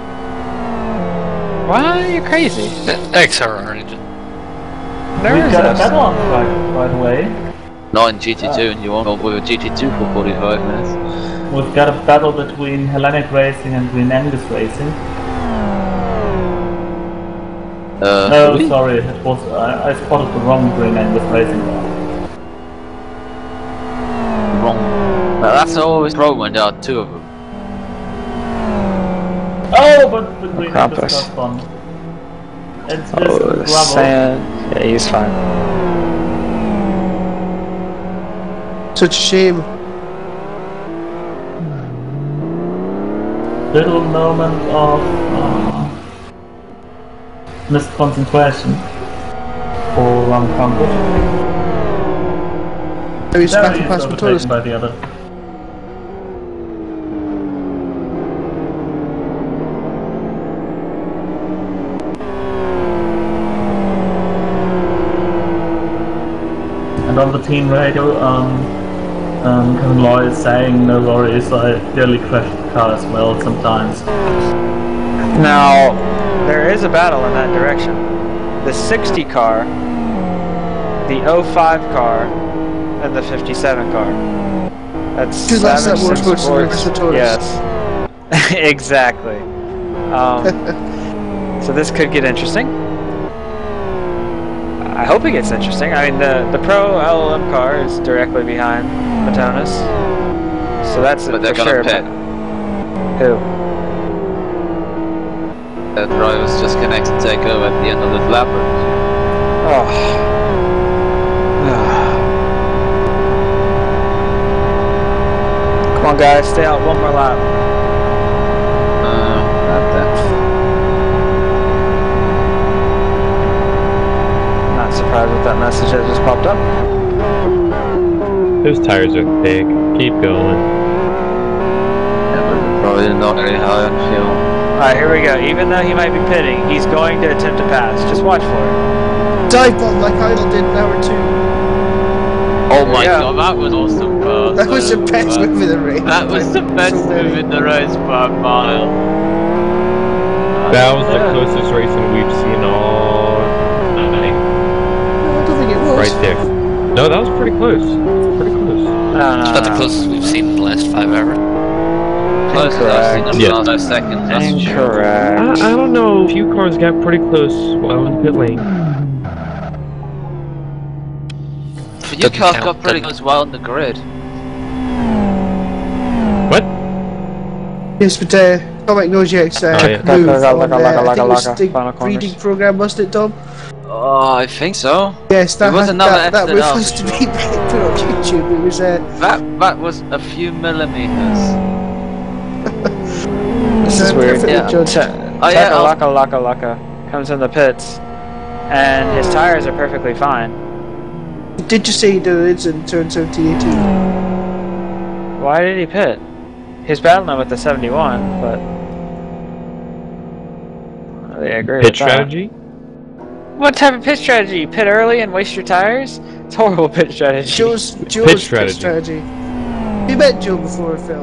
S2: Why? You're crazy.
S5: X R R engine.
S2: There
S1: We've
S2: is
S1: got a
S2: F-
S1: battle on track, by the way.
S3: Not in G T two, and you won't go with a G T two for forty-five minutes.
S1: We've got a battle between Hellenic Racing and Green Angus Racing.
S3: Uh,
S1: No,
S3: really?
S1: sorry, it was I, I spotted the wrong Green Angus Racing.
S3: Wrong. Well, that's always a problem when there are two of them.
S1: Oh, but the Green
S2: Krampus.
S1: Angus got fun. It's just
S2: Oh,
S1: rubble.
S2: sand. Yeah, he's fine.
S7: Such a shame.
S1: Little moment of uh, missed concentration for one Krampus.
S7: Now he's
S1: There
S7: back
S1: he
S7: to
S1: is,
S7: pass
S1: overtaken
S7: Matonis.
S1: by the other. And on the team radio, um, um, Kevin Loy is saying, no worries, I nearly crashed the car as well sometimes.
S2: Now, there is a battle in that direction. The sixty car, the oh five car, and the fifty-seven car. That's
S7: Two laps
S2: Savage
S7: that were
S2: Sim
S7: supposed to be
S2: Sports.
S7: Matonis.
S2: Yes. Exactly. Um, so this could get interesting. I hope it gets interesting. I mean, the, the Pro L L M car is directly behind Matonis. So that's
S3: But
S2: it
S3: they're
S2: for
S3: gonna
S2: sure.
S3: pit.
S2: Who?
S3: The drivers just connect and take over at the end of the lap.
S2: Oh. Come on, guys, stay out one more lap.
S3: Uh, not that.
S2: Not surprised with that message that just popped up.
S6: Those tires are thick. Keep going.
S3: Yeah, but probably not very high on fuel.
S2: Alright, here we go. Even though he might be pitting, he's going to attempt to pass. Just watch for it.
S7: Dive bomb like Idle did an hour two.
S3: Oh my
S2: Yeah.
S3: god, that was awesome. Uh,
S7: That was the best
S3: uh,
S7: move in the race.
S3: That was the best
S7: So
S3: move
S7: many.
S3: in the race by a mile.
S6: That was the
S2: Yeah.
S6: closest racing we've seen all night.
S7: No, I don't think it was.
S6: Right there. No, that was pretty close. Pretty close.
S2: No, no,
S5: It's about the
S2: no.
S5: closest we've seen in the last five hours.
S3: Close to that,
S2: Incorrect.
S3: in
S6: Yeah.
S3: the last five seconds. That's for sure.
S2: Incorrect.
S6: I, I don't know. A few cars got pretty close while in pit lane.
S3: But your
S5: Doesn't
S3: car
S5: count,
S3: got pretty
S5: doesn't-
S3: close well on the grid.
S6: What?
S7: Yes, but uh, Tomek Noziek's uh,
S6: Oh, yeah.
S7: move
S2: Laka,
S7: on,
S2: laka,
S7: uh,
S2: laka,
S7: I think it
S2: laka,
S7: was
S2: laka,
S7: the
S2: final corners.
S7: breeding program, wasn't it, Tom?
S3: Oh, I think so.
S7: Yes, that,
S3: It was
S7: had,
S3: another
S7: that, that
S3: exit
S7: move
S3: out,
S7: has
S3: for
S7: to
S3: sure.
S7: be put on YouTube. It was uh,
S3: That that was a few millimeters.
S2: This is
S7: uh,
S2: weird.
S7: perfectly
S3: Yeah.
S7: judged.
S3: Oh yeah,
S2: Taka
S3: I'll-
S2: Laka Laka Laka comes in the pits, and his tires are perfectly fine.
S7: Did you say he did it in turn seventeen eighteen?
S2: Why did he pit? He's battling with the seventy-one, but I really agree
S6: Pit
S2: with that.
S6: strategy?
S2: What type of pit strategy? You pit early and waste your tires? It's horrible pit strategy.
S7: Joe's, Joe's
S6: Pitch
S7: pitch
S6: strategy.
S7: strategy. We met Joe before, Phil.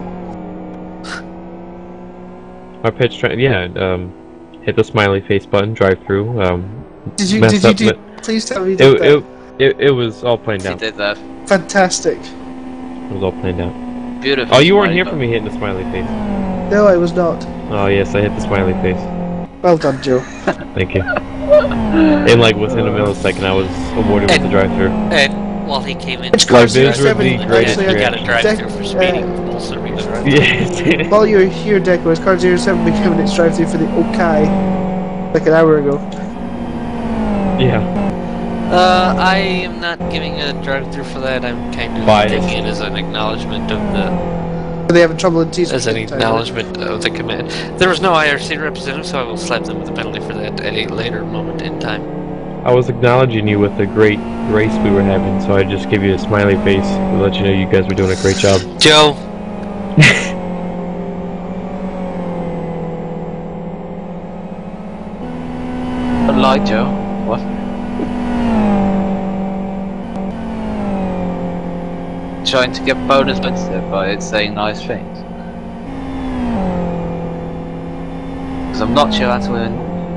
S6: Our pitch strategy, yeah, um, hit the smiley face button, drive through, um,
S7: Did you?
S6: mess
S7: Did you
S6: up
S7: do?
S6: mi-
S7: Please tell me you
S6: it,
S7: did that.
S6: it, it, it was all planned
S3: he
S6: out.
S3: did that.
S7: Fantastic.
S6: It was all planned out.
S3: Beautiful.
S6: Oh, you weren't here
S3: smiley
S6: for me hitting the smiley face.
S7: No, I was not.
S6: Oh, yes, I hit the smiley face.
S7: Well done, Joe.
S6: Thank you. And like within a millisecond, I was awarded with the drive-through.
S5: And while he came in,
S7: Which
S6: Like,
S7: cars
S6: these were the
S7: seven
S6: greatest
S7: actually
S5: you got a
S6: reactions.
S5: drive through for speeding. Also, read the drive.
S6: Yes.
S7: While you were here, Deco, his car zero seven became its drive through for the Okai like an hour ago.
S6: Yeah.
S5: Uh, I am not giving a drive through for that. I'm kind of
S6: Biased.
S5: taking it as an acknowledgement of the
S7: Are they having trouble in T-Sport?
S5: as an acknowledgement of the command. There was no I R C representative, so I will slap them with a penalty for that at a later moment in time.
S6: I was acknowledging you with the great race we were having, so I just gave you a smiley face to let you know you guys were doing a great job.
S5: Joe,
S3: Don't lie, Joe. What? Trying to get bonus points there by saying nice things. Because I'm not sure how to win.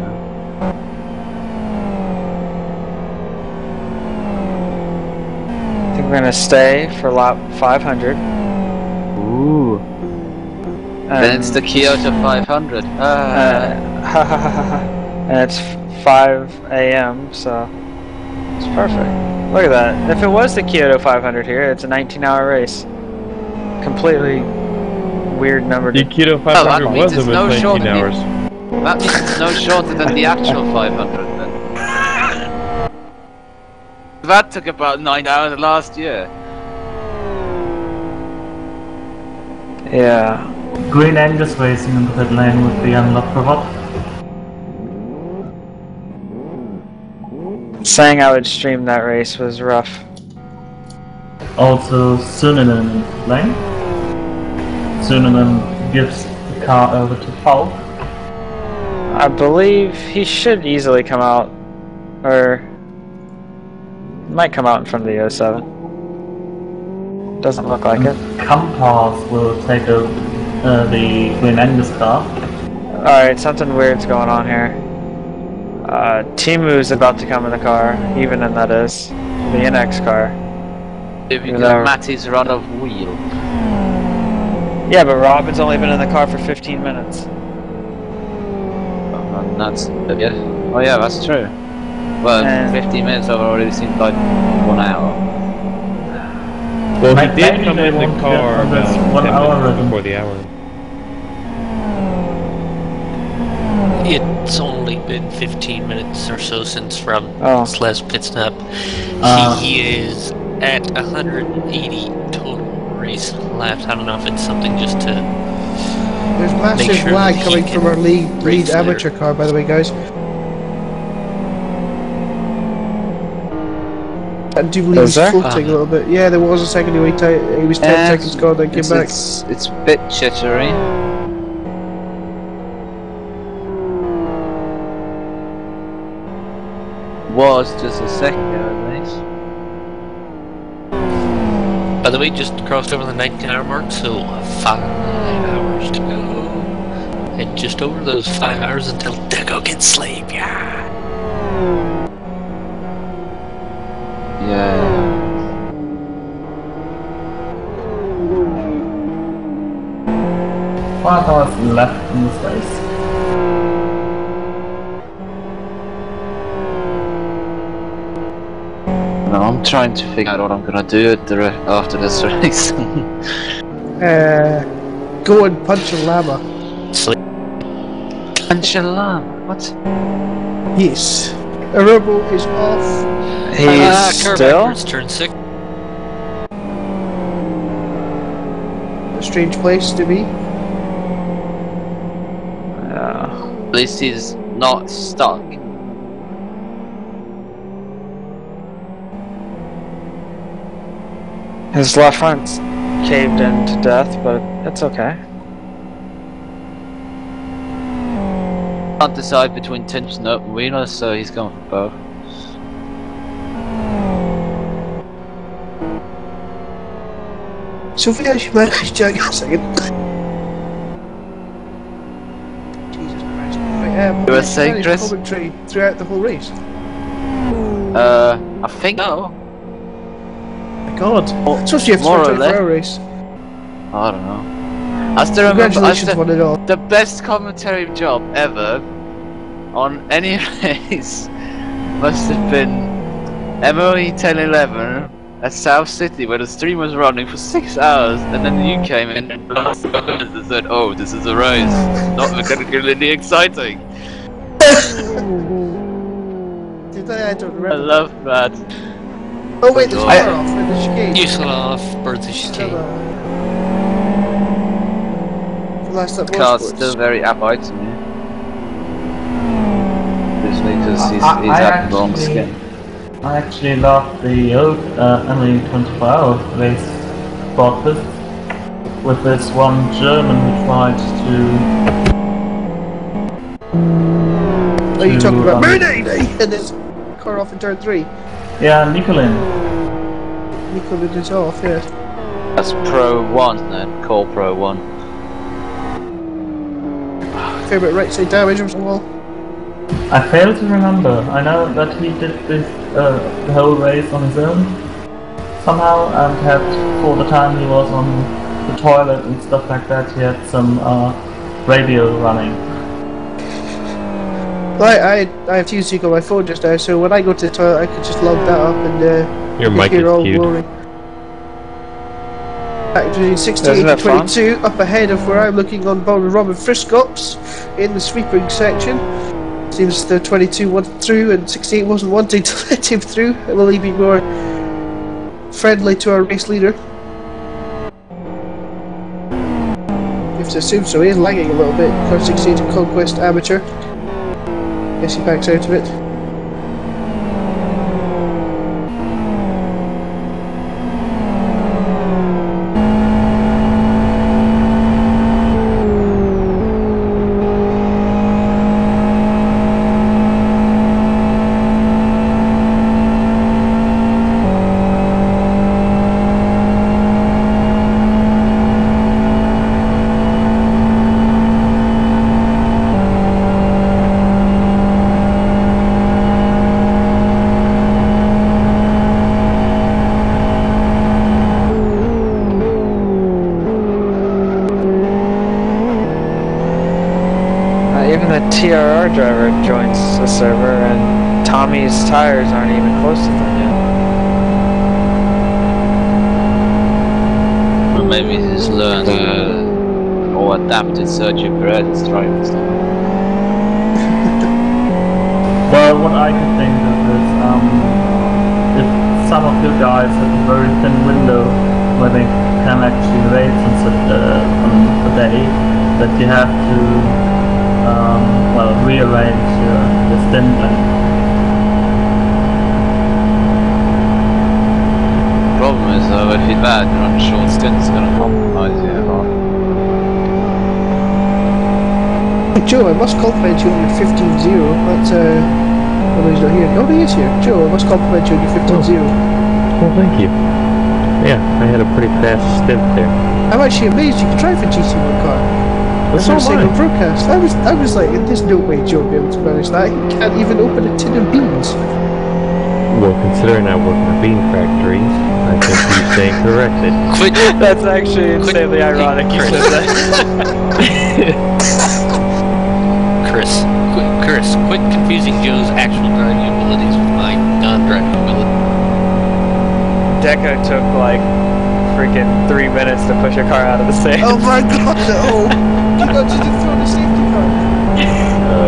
S2: I think we're gonna stay for lap five hundred.
S3: Ooh. Then it's the Kyoto five hundred. Ah.
S2: Uh, and it's five A M so it's perfect. Look at that. If it was the Kyoto five hundred here, it's a nineteen hour race. Completely weird number.
S6: The
S2: To
S6: Kyoto five hundred
S3: that means
S6: was
S3: it's
S6: in
S3: no
S6: nineteen
S3: shorter than-
S6: hours.
S3: That means it's no shorter than the actual five hundred then. That took about nine hours last year.
S2: yeah.
S1: Green Angus racing in the pit lane would be unlocked for what?
S2: Saying I would stream that race was rough.
S1: Also, Sunanen lane. Sunanen gives the car over to Paul.
S2: I believe he should easily come out, or might come out in front of the oh seven. Doesn't look like it.
S1: Compass will take over uh, the Green Angus car.
S2: Alright, something weird's going on here. Uh, Timu's about to come in the car, even in that is. The N X car.
S3: If you
S2: Yeah,
S3: get
S2: that-
S3: Matty's run of wheel.
S2: Yeah, but Robin's only been in the car for fifteen minutes.
S3: And that's yeah. Oh yeah, that's true. Well,
S2: And-
S3: fifteen minutes have already seemed like one hour.
S6: Well,
S1: May-
S6: he did
S1: maybe
S6: come
S1: they
S6: in the
S1: want to
S6: car
S1: get on this
S6: about
S1: one
S6: ten
S1: hour
S6: minutes
S1: rhythm.
S6: before the hour.
S5: it's only been fifteen minutes or so since Rob
S2: Oh.
S5: slash pit stop.
S1: Uh.
S5: he is at one hundred eighty total race laps. I don't know if it's something just to.
S7: There's massive
S5: sure
S7: lag
S5: that
S7: coming
S5: he
S7: from
S5: can
S7: our lead, lead
S5: race there.
S7: amateur car, by the way, guys. I do believe
S2: Was
S7: he's
S2: there?
S7: floating
S5: Ah.
S7: a little bit. Yeah, there was a second he waited. He was ten
S3: And
S7: seconds gone, then came
S3: it's,
S7: back.
S3: It's, it's a bit jittery. Was just a second ago at least.
S5: By the way, just crossed over the nineteen hour mark, so five hours to go. And just over those five hours until Deco can sleep, yeah.
S3: Yeah.
S1: Five hours left in this race.
S3: No, I'm trying to figure out what I'm gonna do at the re after this race.
S7: Uh, go and punch a llama.
S5: Sleep.
S3: Differential alarm. What?
S7: Yes. Arobo is off.
S2: He's
S5: Ah, curve
S2: still.
S5: backwards, turn six.
S7: A strange place to be.
S2: Yeah.
S3: At least he's not stuck.
S2: His left front's caved in to death, but it's okay.
S3: Can't decide between Tinch and open wheeler, so he's going for both.
S7: So if we actually manage to a second. Jesus Christ. Right, um,
S3: You were saying, Chris?
S7: Commentary throughout the whole race.
S3: Uh, I think no.
S7: My God.
S3: More,
S7: So you have to
S3: more
S7: do
S3: or
S7: a
S3: less.
S7: twenty-four hour race.
S3: I don't know. I still remember I
S7: Congratulations,
S3: still,
S7: one and all.
S3: the best commentary job ever on any race must have been M O E ten eleven at South City, where the stream was running for six hours, and then you came in and last minute and said, "Oh, this is a race, not particularly exciting."
S7: Did I? I don't
S3: I
S7: remember.
S3: love that.
S7: Oh wait, there's
S3: I-
S7: fire off in the chicane.
S5: You set off, birds of chicane.
S7: Last up
S3: Car's
S7: motorsports.
S3: still very upright to me. Obviously, because he's,
S1: I-
S3: he's
S1: I
S3: had the wrong
S1: actually-
S3: skin.
S1: I actually love the old uh, M O E twenty-four hour race spot with, with this one German who tried to.
S7: Are you
S1: to,
S7: talking about
S1: um,
S7: Murday? And this car off in turn three.
S1: Yeah, Nicolin.
S7: Nico did it off, yeah.
S3: That's Pro one then, Call Pro one.
S7: Fair bit right side damage on the wall.
S1: I fail to remember. I know that he did this uh, the whole race on his own somehow, and had for the time he was on the toilet and stuff like that, he had some uh, radio running.
S7: Well, I, I, I have TeamSpeak on my phone just now, so when I go to the toilet, I can just log that up and uh,
S6: Your mic
S7: hear
S6: is
S7: all
S6: queued.
S7: glory. Back between sixty-eight
S2: Isn't
S7: and
S2: it fun?
S7: twenty-two, up ahead of where I'm looking on Bob and Robin Friscops in the sweeping section. Seems the twenty-two went through and sixty-eight wasn't wanting to let him through. Will he be more friendly to our race leader? You have to assume so. He is lagging a little bit. Car sixty-eight Conquest Amateur. Guess he backs out of it.
S2: Uh, even the T R R driver joins the server, and Tommy's tires aren't even close to them yet.
S3: Or maybe he's learned uh, or adapted Sergio Perez's driving style.
S1: Well, what I could think of is um, if some of you guys have a very thin window where they can actually race on such uh, on a day, that you have to um, well rearrange your, your stint length.
S3: Problem is though, if you're bad, you're on short stint, it's going to compromise you a lot.
S7: Hey, Joe, I must compliment you on your fifteen zero. That's uh. Oh, he's not here. Oh, he is here. Joe, I must compliment you on your fifteen zero.
S6: Well, thank you. Yeah, I had a pretty fast stint there.
S7: I'm actually amazed you can drive a G T one car. As I was saying on broadcast, I was, I was like, there's no way Joe will be able to manage that. He can't even open a tin of beans.
S6: Well, considering I work in a bean factory, I think you stand corrected.
S5: Quit.
S2: That's actually
S5: Quit-
S2: insanely ironic you
S5: Chris.
S2: said that.
S5: Chris, quit, Chris, quit confusing Joe's actual driving abilities with my non-driving ability.
S2: Deco took like freaking three minutes to push your car out of the sand.
S7: Oh my god, no! You got to throw the safety car.
S6: Uh,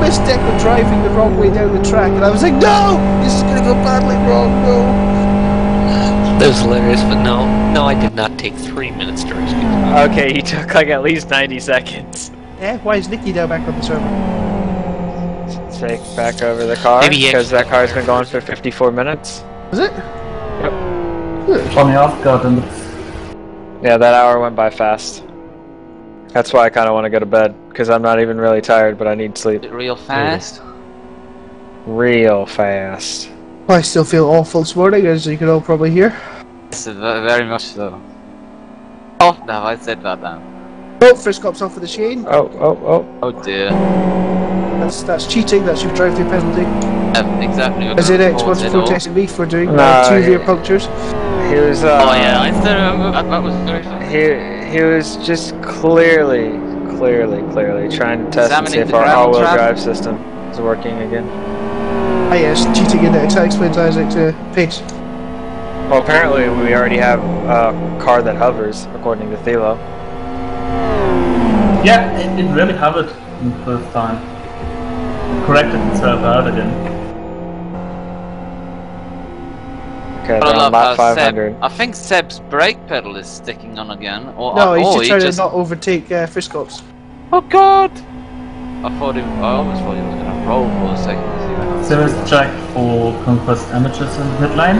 S7: missed Deco driving the wrong way down the track, and I was like, no! This is gonna go badly wrong, no!
S5: That was hilarious, but no. No, I did not take three minutes to rescue.
S2: Okay, he took like at least ninety seconds.
S7: Eh, why is Nikki now back on the server?
S2: Take back over the car,
S5: Maybe he
S2: because that
S5: actually-
S2: car's been going for fifty-four minutes.
S7: Was it?
S1: Funny off guard and
S2: Yeah, that hour went by fast. That's why I kind of want to go to bed, because I'm not even really tired, but I need sleep.
S3: Real fast.
S2: Real fast.
S7: I still feel awful this morning, as you can all probably hear.
S3: Yes, ve- very much so. Oh, no, I said that now.
S7: Oh, first cops off with the chain.
S2: Oh, oh, oh.
S3: Oh dear.
S7: That's that's cheating. That's your drive-through penalty.
S3: Um, exactly.
S7: As in, X once
S3: It all.
S7: protested me for doing
S2: No,
S7: uh, two
S2: he-
S7: rear punctures.
S2: He was, uh...
S3: Oh yeah, I still remember that, that was very fast.
S2: He, he was just clearly, clearly, clearly trying to test and see
S3: Examining
S2: if
S3: the
S2: our
S3: gravel
S2: all-wheel
S3: trap.
S2: drive system is working again.
S7: Ah yes, cheating in it. That explains Isaac's uh, pace.
S2: Well, apparently we already have a car that hovers, according to Thelo.
S1: yeah, it, it really hovered in the first time. Corrected itself out again.
S2: Okay,
S3: I
S2: they're on
S3: love
S2: lap
S3: how
S2: five
S3: Seb,
S2: hundred.
S3: I think Seb's brake pedal is sticking on again. Or,
S7: No, he's
S3: or
S7: just
S3: he
S7: trying
S3: just...
S7: to not overtake uh, Friscops.
S3: Oh god! I thought he... I almost thought he was gonna roll for a second. as he went on.
S1: Service check for Conquest Amateurs in pit lane.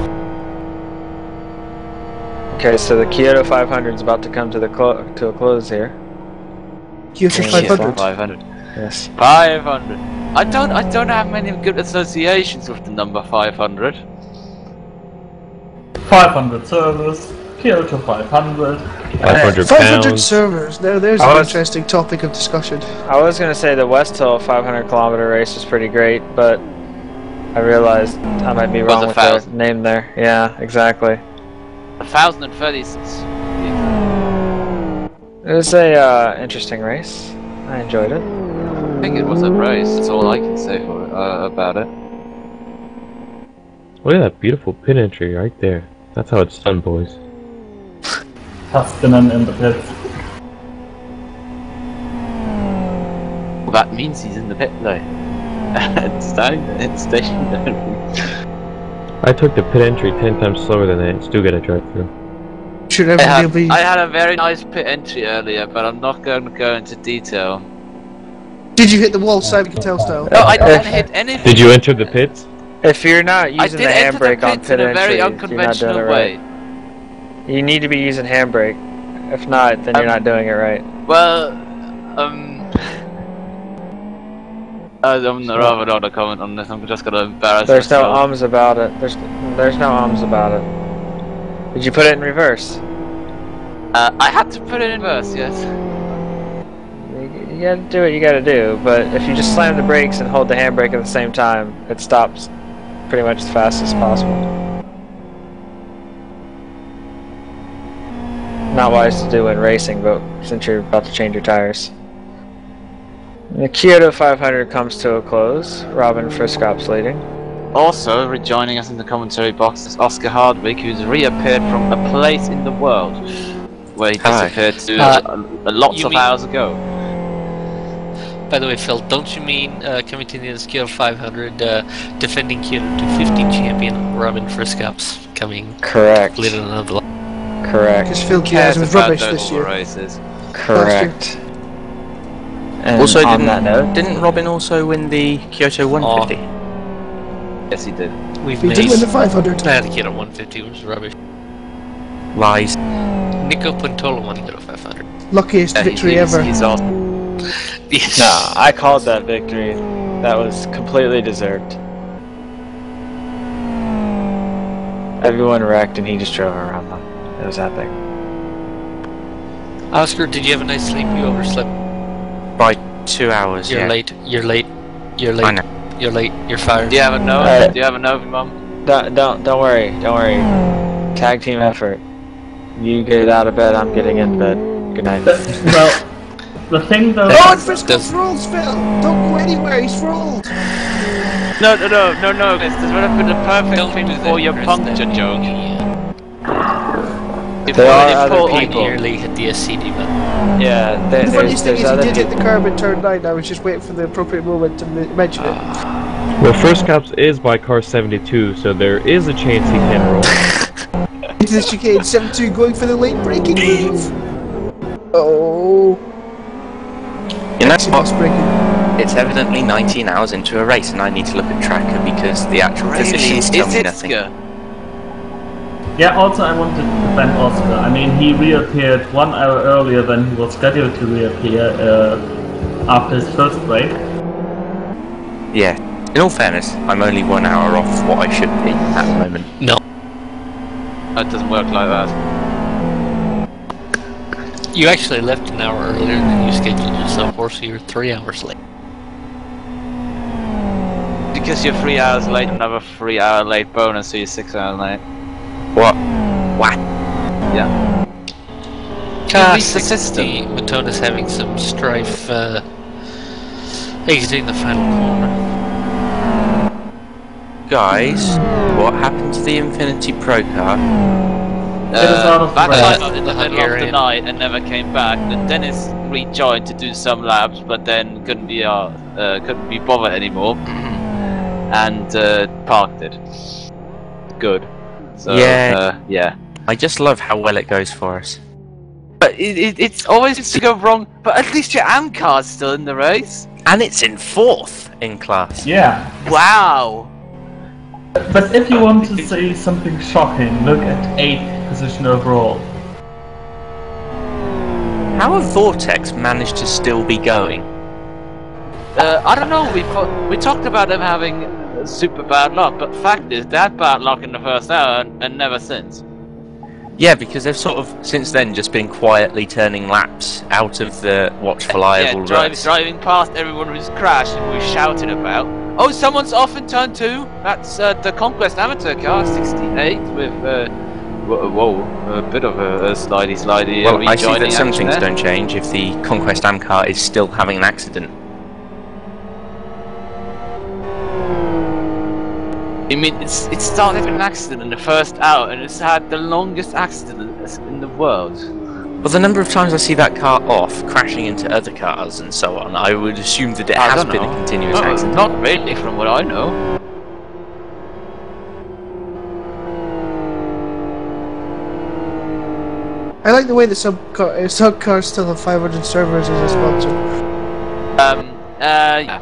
S2: Okay, so the Kyoto five hundred is about to come to the clo to a close here.
S7: Kyoto
S2: Yeah,
S7: five hundred.
S3: five hundred.
S2: Yes.
S3: five hundred. I don't. I don't have many good associations with the number five hundred.
S1: five hundred servers, Kyoto five hundred.
S6: five hundred
S7: five hundred
S6: pounds.
S7: servers. Now there's
S2: I
S7: an
S2: was-
S7: interesting topic of discussion.
S2: I was gonna say the West Hill five hundred kilometer race was pretty great, but I realized I might be
S3: Was
S2: wrong
S3: a
S2: with
S3: thousand.
S2: the name there. Yeah, exactly.
S3: one thousand thirty-six.
S2: It was a uh, interesting race. I enjoyed it.
S3: I think it was a race. That's all I can say for it, uh, about it.
S6: Look at that beautiful pit entry right there. That's how it's done, boys.
S1: Tuskinen in the pits.
S3: Well, that means he's in the pit though. it's down. It's stationary.
S6: I took the pit entry ten times slower than that and still get a drive through.
S7: Should
S3: I
S7: everybody
S3: had,
S7: be?
S3: I had a very nice pit entry earlier, but I'm not going to go into detail.
S7: Did you hit the wall, Simon Cattell style?
S3: No, I didn't hit anything.
S6: Did you enter the pits?
S2: If you're not
S3: I
S2: using
S3: did
S2: the
S3: enter the
S2: handbrake on
S3: pits
S2: pit
S3: in a very
S2: entry, you're not doing it
S3: unconventional
S2: right.
S3: way.
S2: You need to be using handbrake. If not, then you're
S3: Um,
S2: not doing it right.
S3: Well, um... I'm not- rather not a comment on this, I'm just gonna embarrass
S2: There's no
S3: myself.
S2: ums about it. There's there's no ums about it. Did you put it in reverse?
S3: Uh, I had to put it in verse, yes.
S2: You, you gotta do what you gotta do, but if you just slam the brakes and hold the handbrake at the same time, it stops pretty much as fast as possible. Not wise to do in racing, but since you're about to change your tires. The Kyoto five hundred comes to a close. Robin Friscops leading.
S3: Also, rejoining us in the commentary box is Oscar Hardwick, who's reappeared from a place in the world where he
S4: Hi.
S3: disappeared to
S5: Uh,
S3: uh, lots
S5: you
S3: of
S5: mean-
S3: hours ago.
S5: By the way, Phil, don't you mean uh, coming to the Kyoto five hundred, uh, defending Kyoto two fifty champion Robin Friscops coming
S2: Correct.
S5: leading another lap?
S2: Correct.
S7: Because Phil
S3: Who
S7: Cares
S3: cares
S7: was
S3: about
S7: rubbish
S3: those
S7: this year.
S3: races?
S2: Correct. And
S8: Also,
S2: on
S8: didn't
S2: that note,
S8: didn't Robin also win the Kyoto one fifty?
S3: Yes, he did.
S5: We've
S7: He
S5: made
S7: did win the five hundred.
S5: I had a Kyoto one fifty, which was rubbish.
S8: Lies.
S5: Nico Pantola won Kyoto five hundred.
S7: Luckiest
S3: Yeah, he-
S7: victory
S3: he's,
S7: ever.
S3: He's awesome.
S5: Yes.
S2: no, I called that victory. That was completely deserved. Everyone wrecked and he just drove around them. It was epic.
S5: Oscar, did you have a nice sleep? You overslept.
S8: By two hours,
S5: You're
S8: yeah.
S5: late. You're late. You're late.
S8: I know.
S5: You're late. You're fired.
S3: Do you have a Nova?
S2: Uh,
S3: Do you have a Nova, Mum?
S2: Don't, don't, don't worry. Don't worry. Tag team effort. You get out of bed, I'm getting into bed. Good night.
S1: Well, the thing though.
S7: Oh, and Frisco's
S5: Does-
S7: rules, Phil! Don't go anywhere, he's ruled!
S3: No, no, no, no, no. This would have been the perfect
S5: Don't
S3: thing
S5: do that,
S3: for your
S5: Chris,
S3: puncture
S5: that-
S3: joke.
S5: Yeah.
S2: There are other
S5: I
S2: people.
S5: nearly hit the S C D button.
S2: Yeah, there,
S7: The
S2: there's,
S7: funniest thing
S2: there's
S7: is he
S2: other
S7: did hit
S2: people.
S7: the curb in turn nine. I was just waiting for the appropriate moment to m- mention it.
S6: Well, First Caps is by car seventy-two, so there is a chance he can roll.
S7: Into the chicane, seven two going for the late braking move. Oh.
S8: You know
S7: Exodus
S8: what?
S7: braking.
S8: It's evidently nineteen hours into a race, and I need to look at tracker because the actual positions tell
S3: Is
S8: me
S3: it
S8: nothing.
S3: Ska?
S1: Yeah, also I wanted to defend Oscar. I mean, he reappeared one hour earlier than he was scheduled to reappear uh, after his first break.
S8: Yeah. In all fairness, I'm only one hour off what I should be at the moment.
S5: No.
S3: That doesn't work like that.
S5: You actually left an hour earlier than you scheduled yourself for, so you're three hours late.
S3: Because you're three hours late, another three hour late bonus, so you're six hours late.
S8: What? What?
S3: Yeah.
S5: Ah,
S3: Beat the system.
S5: Matona's having some strife uh, exiting the final corner.
S8: Guys, what happened to the Infinity Pro car?
S1: It is out of the
S3: that
S1: race.
S3: time
S5: Uh,
S3: in the
S5: the
S3: middle of the
S5: Hungarian.
S3: night and never came back. Then Dennis rejoined to do some laps, but then couldn't be uh, uh couldn't be bothered anymore, and uh, parked it. Good. So,
S8: Yeah.
S3: Uh, yeah.
S8: I just love how well it goes for us.
S3: But it, it, it's always seems to go wrong. But at least your A M car's still in the race.
S8: And it's in fourth in class.
S1: Yeah.
S3: Wow.
S1: But if you want to say something shocking, look at eighth position overall.
S8: How have Vortex managed to still be going?
S3: Uh, I don't know. We thought, we talked about them having uh, super bad luck, but fact is, they had bad luck in the first hour and, and never since.
S8: Yeah, because they've sort of since then just been quietly turning laps out of the watchful eye
S3: Yeah,
S8: of all
S3: drive,
S8: roads.
S3: driving past everyone who's crashed and we shouted about. Oh, someone's off in turn two. That's uh, the Conquest Amateur car, sixty-eight, with uh, whoa, whoa, a bit of a, a slidey, slidey. Uh,
S8: Well, I see that
S3: rejoining
S8: some
S3: action
S8: things
S3: there.
S8: don't change if the Conquest A M car is still having an accident.
S3: I mean, it's it started with an accident in the first hour, and it's had the longest accident in the world.
S8: Well, the number of times I see that car off, crashing into other cars and so on, I would assume that it
S3: I
S8: has
S3: don't
S8: been
S3: know.
S8: a continuous
S3: No,
S8: accident.
S3: not really, from what I know.
S7: I like the way the sub car, uh, sub cars still have five hundred servers as a sponsor.
S3: Um, uh, yeah.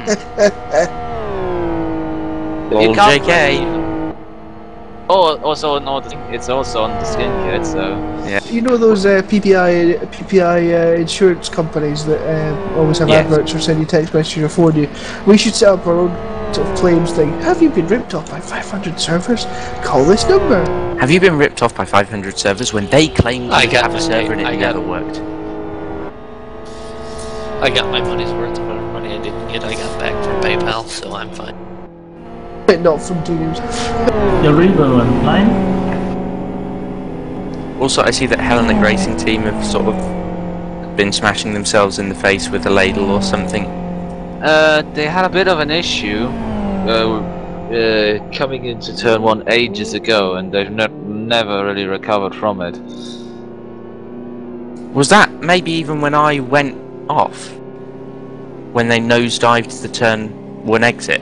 S8: Lol,
S3: You can't
S8: J K.
S3: Oh, also on the, it's also on the skin kit, so
S7: You know those uh, P P I P P I uh, insurance companies that uh, always have
S8: Yes.
S7: adverts or send you text messages or phone you? We should set up our own sort of claims thing. Have you been ripped off by five hundred servers? Call this number.
S8: Have you been ripped off by five hundred servers when they claimed
S5: I
S8: to
S5: got
S8: have a
S5: my-
S8: server and it
S5: I
S8: never
S5: got-
S8: worked?
S5: I got my money's worth of whatever money I didn't get. I got back from PayPal, so I'm fine.
S7: But not from Dealers.
S1: Your Revo and line?
S8: Also, I see that Hellenic Racing Team have sort of been smashing themselves in the face with a ladle or something.
S3: uh, they had a bit of an issue uh, uh, coming into turn one ages ago, and they've ne never really recovered from it.
S8: Was that maybe even when I went off? When they nosedived the turn one exit?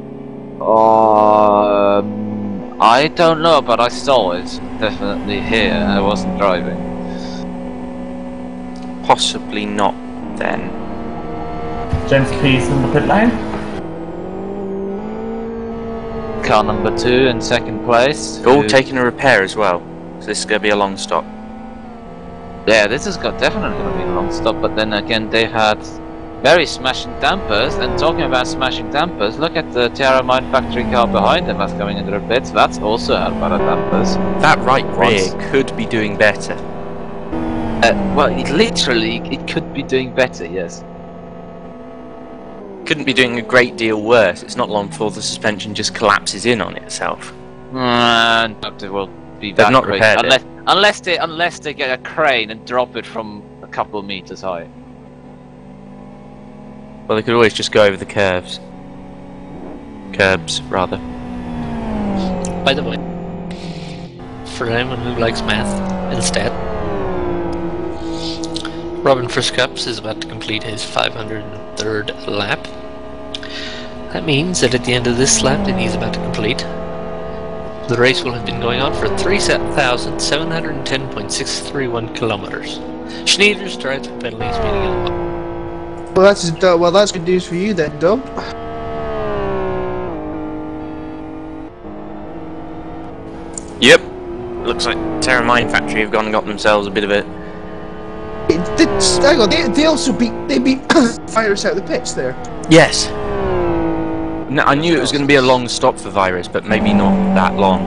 S3: Um, I don't know, but I saw it definitely here. I wasn't driving.
S8: Possibly not then.
S1: James Peace in the pit lane?
S3: Car number two in second place.
S8: All
S3: who-
S8: taking a repair as well. So this is going to be a long stop.
S3: Yeah, this is got definitely going to be a long stop, but then again, they've had very smashing dampers, and talking about smashing dampers, look at the Tiara Mine factory car behind them that's coming into the pits, that's also had better dampers.
S8: That right
S3: Once-
S8: rear could be doing better.
S3: Uh, well, it literally, it could be doing better, yes.
S8: Couldn't be doing a great deal worse. It's not long before the suspension just collapses in on itself.
S3: And it will be
S8: They've
S3: that
S8: not
S3: great.
S8: repaired it.
S3: unless, unless they unless they get a crane and drop it from a couple of meters high.
S8: Well, they could always just go over the curves. Curbs, rather.
S5: By the way, for anyone who likes math, instead. Robin Friscups is about to complete his five hundred third lap. That means that at the end of this lap that he's about to complete, the race will have been going on for three thousand seven hundred ten point six three one kilometers. Schneider's drive-through penalty is being yellow.
S7: Well, that's uh, well, that's good news for you then, Dom.
S8: Yep. Looks like Terra Mine Factory have gone and got themselves a bit of a...
S7: It, did, hang on, they, they also beat they beat Virus out of the pits there.
S8: Yes. No, I knew it was going to be a long stop for Virus, but maybe not that long.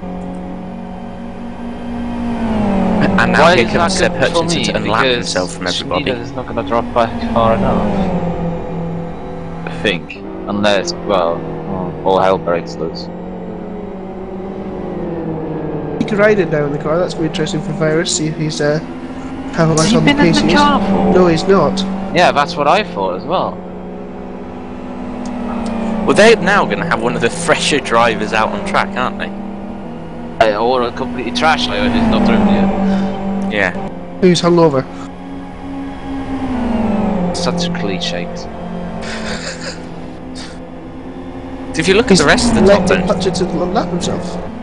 S8: And now
S3: Why
S8: here
S3: is
S8: comes
S3: that
S8: Seb
S3: good for
S8: Hutchinson
S3: me?
S8: to unlap
S3: Because
S8: himself from everybody.
S3: Schneider is not going to drop back far enough. I think. Unless, well, all hell breaks loose.
S7: You can ride it now in the car. That's going to be interesting for Virus. See if he's uh, how much
S3: Has he
S7: on the
S3: been in
S7: pace
S3: the
S7: he is.
S3: car for?
S7: No, he's not.
S3: Yeah, that's what I thought as well.
S8: Well, they're now going to have one of the fresher drivers out on track, aren't they?
S3: Uh, or a completely trash driver who's not driven yet.
S8: Yeah.
S7: Who's hungover?
S3: Such cliches.
S8: So if you look at the rest of the top
S7: Let
S8: end,
S7: Hutchinson unlap himself.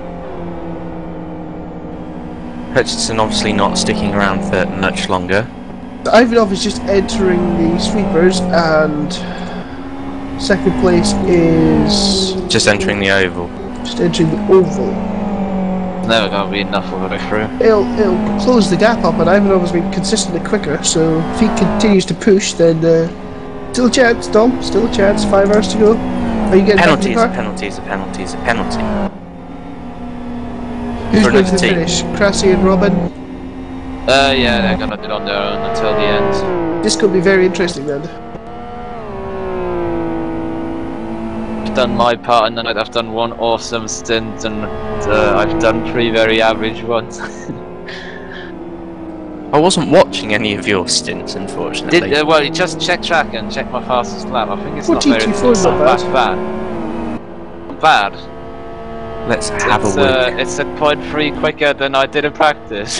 S8: Hutchinson obviously not sticking around for much longer.
S7: Ivanov is just entering the sweepers, and second place is
S8: Just entering the oval.
S7: just entering the oval.
S3: It's never going to be enough of a through.
S7: It'll, it'll close the gap up, and Ivanov has been consistently quicker, so if he continues to push, then uh, still a chance, Dom, still a chance, five hours to go. Are you getting back in
S8: Penalties,
S7: the car?
S8: penalties, penalties, penalty.
S7: Who's
S8: for
S7: going to
S8: another
S7: the
S8: team.
S7: finish? Crassi and Robin?
S3: Uh, yeah, they're going to do it on their own until the end.
S7: This could be very interesting then.
S3: I've done my part in the night. I've done one awesome stint, and uh, I've done three very average ones.
S8: I wasn't watching any of your stints, unfortunately.
S3: Did uh, well? You just check track and check my fastest lap. I think it's
S7: Well,
S3: not very.
S7: G T four is
S3: it's
S7: not
S3: not
S7: bad.
S3: that bad. Bad.
S8: Let's have
S3: It's,
S8: a look.
S3: uh, it's a point three quicker than I did in practice.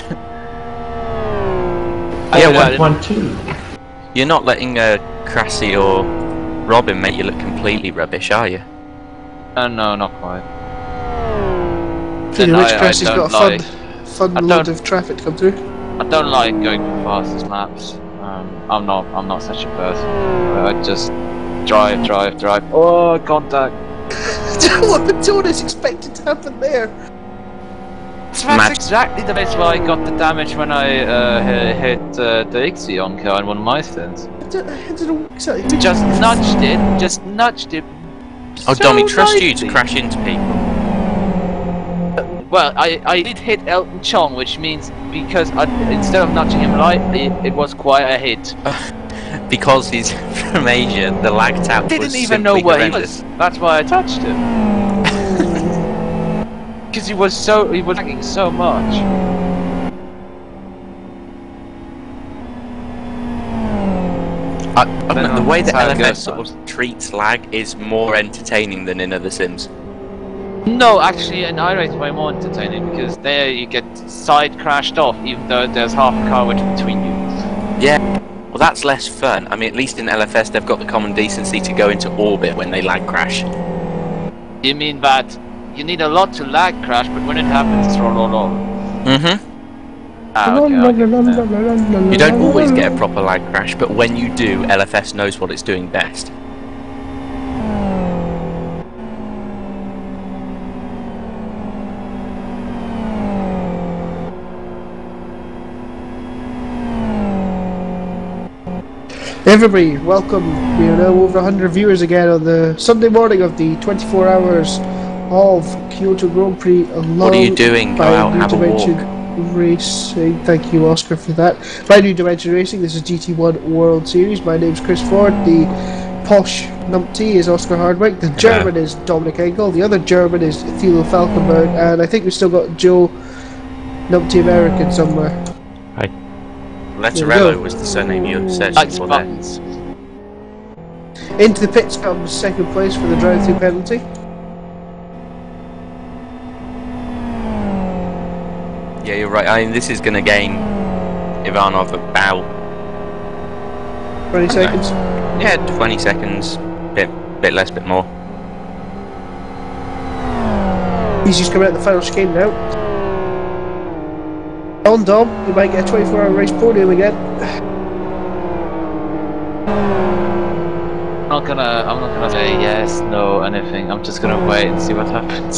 S8: Yeah,
S3: I-
S8: well,
S3: I-
S1: One two.
S8: You're not letting uh, Cressy or Robin make you look completely rubbish, are you?
S3: Uh, no, not quite.
S7: Feeling
S3: Then
S7: Rich
S3: I- I
S7: Crassi's
S3: don't
S7: got a fun,
S3: like-
S7: fun
S3: I
S7: load
S3: don't-
S7: of traffic to come through.
S3: I don't like going for fastest laps. Um, I'm not. I'm not such a person. I just drive, drive, drive. Oh, contact!
S7: What the tone is expected to happen there?
S3: So
S8: Mad.
S3: that's exactly the place where I got the damage when I uh, hit, hit uh, the Ixion car in one of my stints.
S7: I don't, I don't know exactly.
S3: Just nudged it. Just nudged it.
S8: Oh,
S3: so
S8: Dommy, trust you to
S3: lightly.
S8: crash into people.
S3: Well, I, I did hit Elton Chong, which means because I, instead of nudging him lightly, it was quite a hit.
S8: Because he's from Asia, the lag tap
S3: I didn't
S8: was
S3: even know
S8: simply
S3: where he
S8: horrendous.
S3: was. That's why I touched him. Because he was so he was lagging so much.
S8: I, I don't know, the way that
S3: That's how
S8: L
S3: it
S8: F S
S3: goes
S8: sort of treats lag is more entertaining than in other sims.
S3: No, actually, in iRace is way more entertaining because there you get side crashed off, even though there's half a car width between you.
S8: Yeah, well that's less fun. I mean, at least in L F S they've got the common decency to go into orbit when they lag crash.
S3: You mean that you need a lot to lag crash, but when it happens, it's roll, roll, roll.
S8: Mm-hmm.
S3: Ah, okay, I get that.
S8: You don't always get a proper lag crash, but when you do, L F S knows what it's doing best.
S7: Everybody, welcome. We are now over one hundred viewers again on the Sunday morning of the twenty-four hours of Kyoto Grand Prix.
S8: What are you doing? Go
S7: by
S8: out,
S7: New
S8: have a
S7: Dimension
S8: walk.
S7: Racing. Thank you, Oscar, for that. By New Dimension Racing, this is G T one World Series. My name's Chris Ford. The posh numpty is Oscar Hardwick. The German is Dominic Engel. The other German is Thilo Falkenberg. And I think we've still got Joe Numpty American somewhere.
S8: Letterello was the surname you searched
S3: Likes
S8: for there.
S3: buttons.
S7: Into the pits comes second place for the drive-through penalty.
S8: Yeah, you're right. I mean, this is going to gain Ivanov about
S7: twenty seconds.
S8: yeah, twenty seconds, bit bit less, bit more.
S7: He's just coming out the final chicane now. On Dom, you might get a twenty-four hour race podium again.
S3: I'm not gonna, I'm not gonna say yes, no, anything. I'm just gonna wait and see what happens.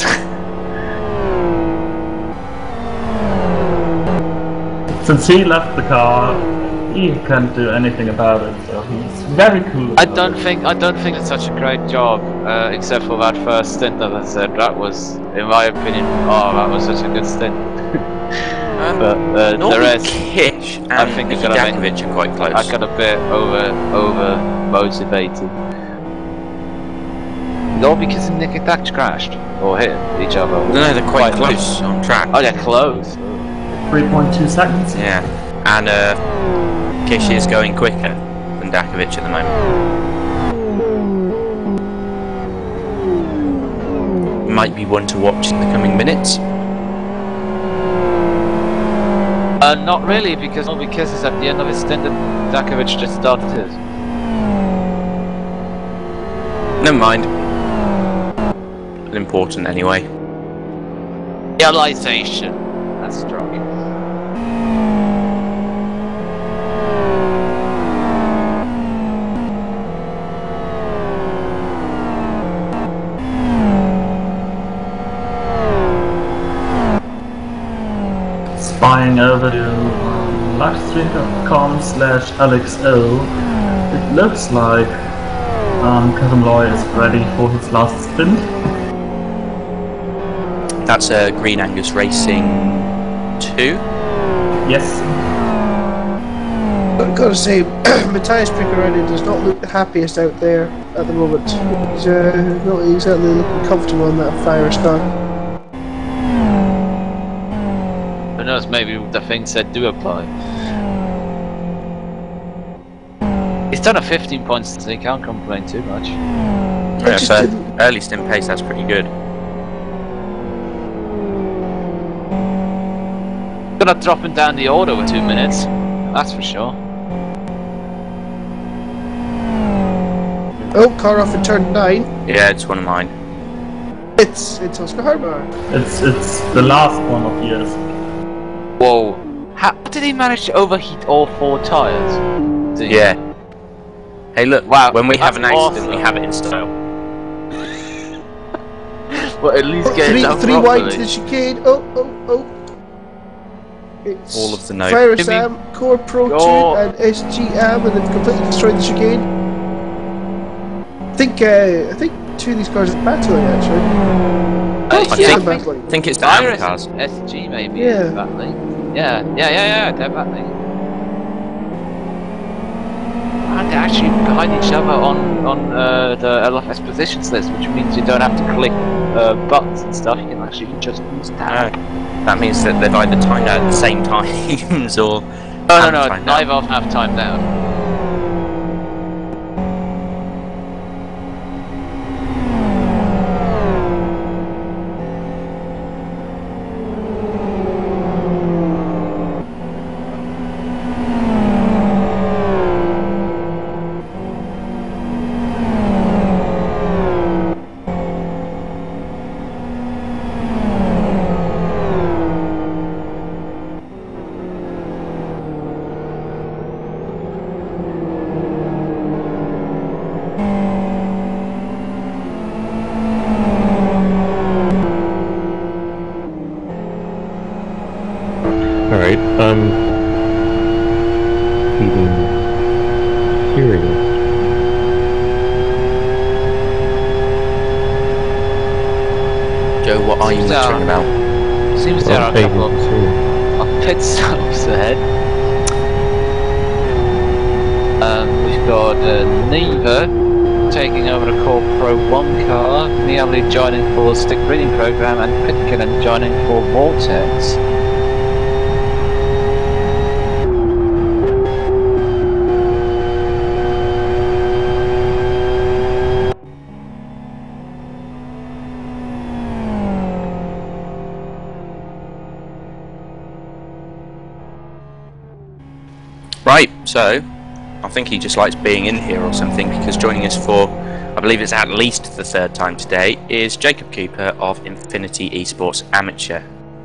S1: Since he left the car, he can't do anything about it, so he's very cool.
S3: I
S1: about
S3: don't
S1: it.
S3: think, I don't think it's such a great job, uh, except for that first stint that I said. That was, in my opinion, oh, that was such a good stint.
S8: Um,
S3: But uh, the
S8: normally
S3: rest,
S8: Kish and
S3: I think I got a bit-
S8: Dakovic are quite close.
S3: I got a bit over, over motivated. All because Nick and Dax crashed or hit each other.
S8: no, no, they're quite, close on track.
S3: Oh, they're close.
S1: three point two seconds.
S8: Yeah, and uh, Kish is going quicker than Dakovic at the moment. Might be one to watch in the coming minutes.
S3: Uh, not really, because all because it's at the end of his stint that Dakovic just started his.
S8: Never mind. Important anyway.
S3: Realization. That's strong.
S1: Spying over to um, livestream dot com slash Alex O. It looks like um, Kevin Loy is ready for his last stint.
S8: That's uh, Green Angus Racing two.
S1: Yes.
S7: I've got to say, Matthias Picarelli does not look the happiest out there at the moment. He's uh, not exactly looking comfortable in that Fires car.
S3: Who knows, maybe the things that do apply. He's done a fifteen points, so he can't complain too much.
S8: Yeah,
S7: just
S8: so
S7: didn't-
S8: early stint pace, that's pretty good.
S3: Gonna drop him down the order with two minutes, that's for sure.
S7: Oh, car off in turn nine.
S8: Yeah, it's one of mine.
S7: It's it's Oscar Hartmar.
S1: It's it's the last one of years.
S3: Whoa. How did he manage to overheat all four tyres? Did he?
S8: Yeah. Hey, look.
S3: Wow,
S8: When we have
S3: that's
S8: an accident,
S3: awesome.
S8: we have it in style.
S3: Well, at least get
S7: Three
S3: it done
S7: three
S3: properly.
S7: wide to the chicane. Oh oh oh. It's
S8: All of the note.
S7: Fire
S3: Give me-
S7: Sam, Core Pro
S3: Go.
S7: two, and S G M, and they've completely destroyed the chicane. I think uh, I think two of these cars are battling actually.
S3: Uh,
S7: Oh,
S8: I
S7: yeah,
S8: think-
S7: battling.
S8: I think it's the Hammer
S3: Iris
S8: cars.
S3: and S G maybe,
S7: Yeah.
S3: definitely. Yeah, yeah, yeah, yeah, definitely. And they're actually behind each other on, on uh, the L F S positions list, which means you don't have to click uh, buttons and stuff, you can actually just use tab.
S8: That means that they've either timed out at the same times or.
S3: No, no,
S8: haven't
S3: no,
S8: timed out.
S3: neither of them have time down.
S6: Alright, um... Heating... Here we go.
S8: Joe, what are you
S3: Seems
S8: muttering
S3: out.
S8: about?
S3: Seems there are a
S6: Well,
S3: couple of,
S6: Hayden,
S3: of pit stops ahead. Um, we've got uh, Neva taking over the Core Pro one car, Nearly joining for Stick Breeding Program, and Pitkin joining for Vortex.
S8: So, I think he just likes being in here or something, because joining us for, I believe it's at least the third time today, is Jacob Cooper of Infinity Esports Amateur.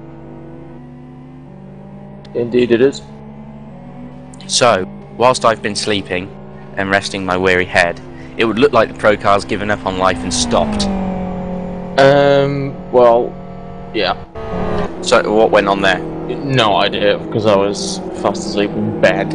S6: Indeed it is.
S8: So, whilst I've been sleeping and resting my weary head, it would look like the pro car's given up on life and stopped.
S6: Um, well, yeah.
S8: So, what went on there?
S6: No idea, because I was fast asleep in bed.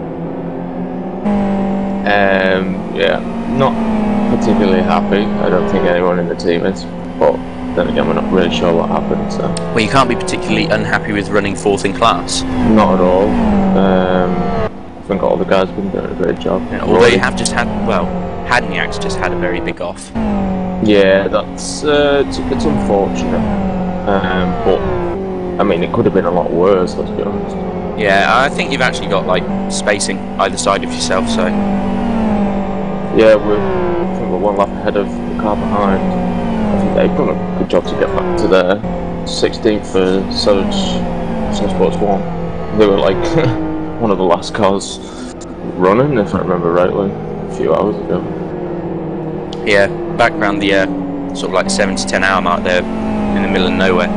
S6: Um, yeah, not particularly happy. I don't think anyone in the team is, but then again, we're not really sure what happened, so...
S8: Well, you can't be particularly unhappy with running fourth in class.
S6: Not at all. Um, I think all the guys have been doing a great job.
S8: Yeah, although you have just had, well, Hadniak's just had a very big off.
S6: Yeah, that's, uh, it's, it's unfortunate. Um, but, I mean, it could have been a lot worse, let's be honest.
S8: Yeah, I think you've actually got, like, spacing either side of yourself, so...
S6: Yeah, we're, I think we're one lap ahead of the car behind. I think they've done a good job to get back to their sixteenth for Surge Sports one. They were like one of the last cars running, if I remember rightly, a few hours ago.
S8: Yeah, back around the uh, sort of like seven to ten hour mark there, in the middle of nowhere.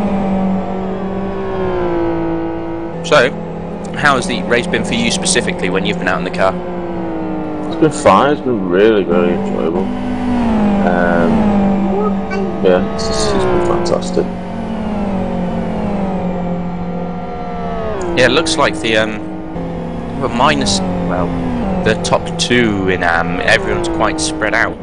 S8: So, how has the race been for you specifically when you've been out in the car?
S6: It's been fine, it's been really, really enjoyable. Um, yeah, it's, it's been fantastic.
S8: Yeah, it looks like the, um, well, minus, well, the top two in A M, everyone's quite spread out.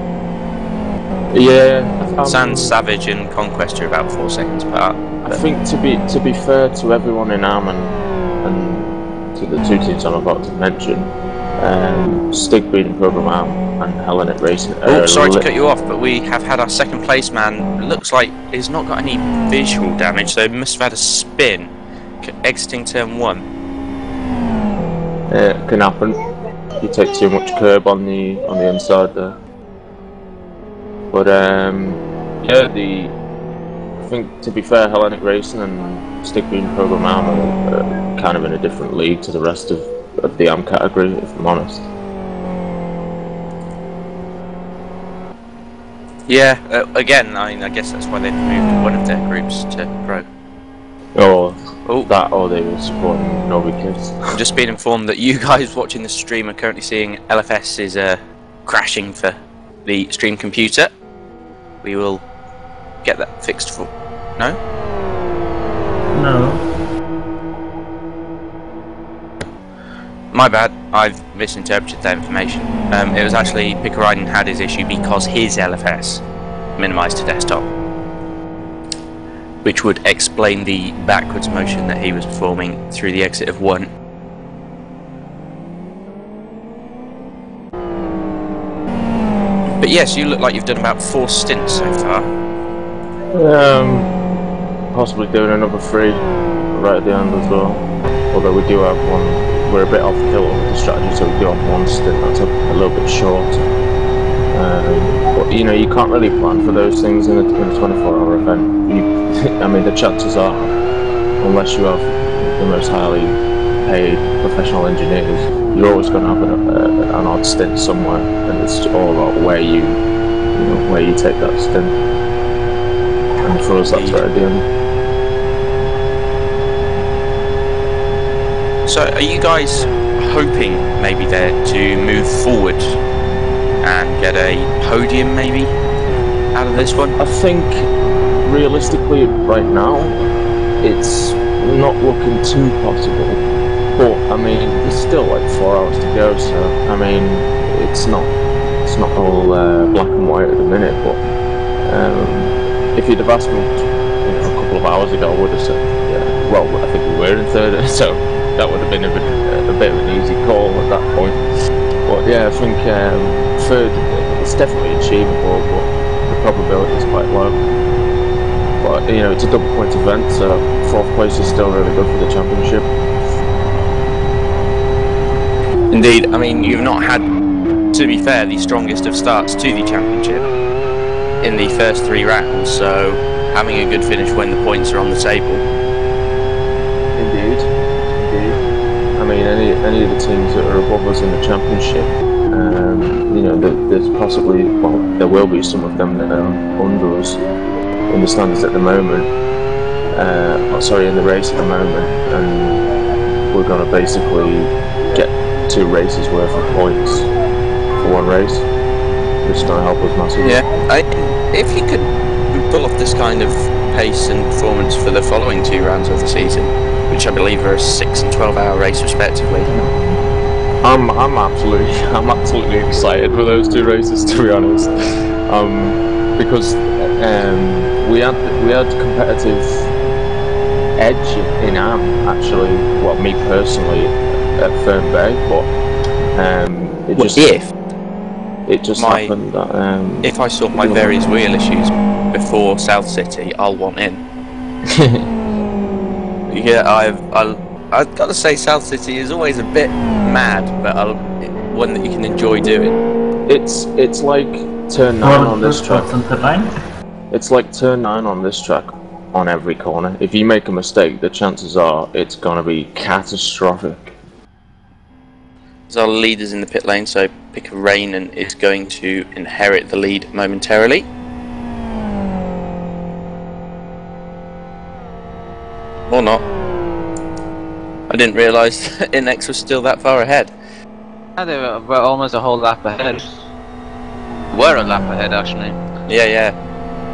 S6: Yeah. Um,
S8: Sans, Savage and Conquest are about four seconds apart.
S6: I think to be to be fair to everyone in A M and, and to the two teams I'm about to mention, um, Stig beating Program A M and Hellenic Racing.
S8: Oh, sorry to cut you off, but we have had our second place man. Looks like he's not got any visual damage, so he must have had a spin exiting turn one.
S6: Yeah, it can happen. You take too much curb on the on the inside there. But um, yeah, the I think to be fair, Hellenic Racing and Stick Bean Program A M are uh, kind of in a different league to the rest of, of the A M category, if I'm honest.
S8: Yeah, uh, again, I mean, I guess that's why they've moved one of their groups to Pro.
S6: Or
S8: oh.
S6: that, or they were supporting Novi Kids.
S8: I'm just being informed that you guys watching the stream are currently seeing L F S is uh, crashing for the stream computer. We will get that fixed for... No?
S1: No.
S8: My bad, I've misinterpreted that information. Um, it was actually Pickeraiden had his issue because his L F S minimised to desktop, which would explain the backwards motion that he was performing through the exit of one. But yes, you look like you've done about four stints so far.
S6: Um, possibly doing another three right at the end as well. Although we do have one, we're a bit off kill with the strategy, so we do have one stint that's a, a little bit short. Um, but you know, you can't really plan for those things in a, in a twenty-four hour event. You, I mean, the chances are, unless you have the most highly paid professional engineers, you're always going to have a, a, an odd stint somewhere, and it's all about where you, you know, where you take that stint. And for us, that's right at the end.
S8: So, are you guys hoping maybe there to move forward and get a podium maybe out of this one?
S6: I think realistically, right now, it's not looking too possible. But I mean, there's still like four hours to go, so I mean, it's not it's not all uh, black and white at the minute. But um, if you'd have asked me, you know, a couple of hours ago, I would have said, yeah. Well, I think we were in third, so that would have been a bit, a bit of an easy call at that point. But yeah, I think um, third, it's definitely achievable, but the probability is quite low. But you know, it's a double point event, so fourth place is still really good for the championship.
S8: Indeed, I mean, you've not had, to be fair, the strongest of starts to the championship in the first three rounds, so having a good finish when the points are on the table.
S6: Indeed, indeed. I mean, any any of the teams that are above us in the championship, um, you know, there, there's possibly, well, there will be some of them that are under us in the standings at the moment. Uh, oh, sorry, in the race at the moment, and we're going to basically get two races worth of points for one race. It's going to help us massively.
S8: Yeah, I, if you could pull off this kind of pace and performance for the following two rounds of the season, which I believe are a six and twelve hour race respectively.
S6: I'm I'm absolutely I'm absolutely excited for those two races, to be honest. Um, because um, we had we had competitive edge in A M actually. Well, me personally at Fern Bay, but um, it
S8: Well,
S6: just
S8: if
S6: it just
S8: my,
S6: happened that um,
S8: if I sort my various wheel issues before South City, I'll want in. Yeah, I've I'll, I've got to say South City is always a bit mad, but I'll, one that you can enjoy doing.
S6: It's it's like turn nine on this track.
S1: Line.
S6: It's like turn nine on this track on every corner. If you make a mistake, the chances are it's going to be catastrophic.
S8: There's our leaders in the pit lane, so Picker Rainen is going to inherit the lead momentarily. Or not. I didn't realise Inex was still that far ahead.
S3: Yeah, they were, were almost a whole lap ahead. Were a lap ahead, actually.
S8: Yeah, yeah.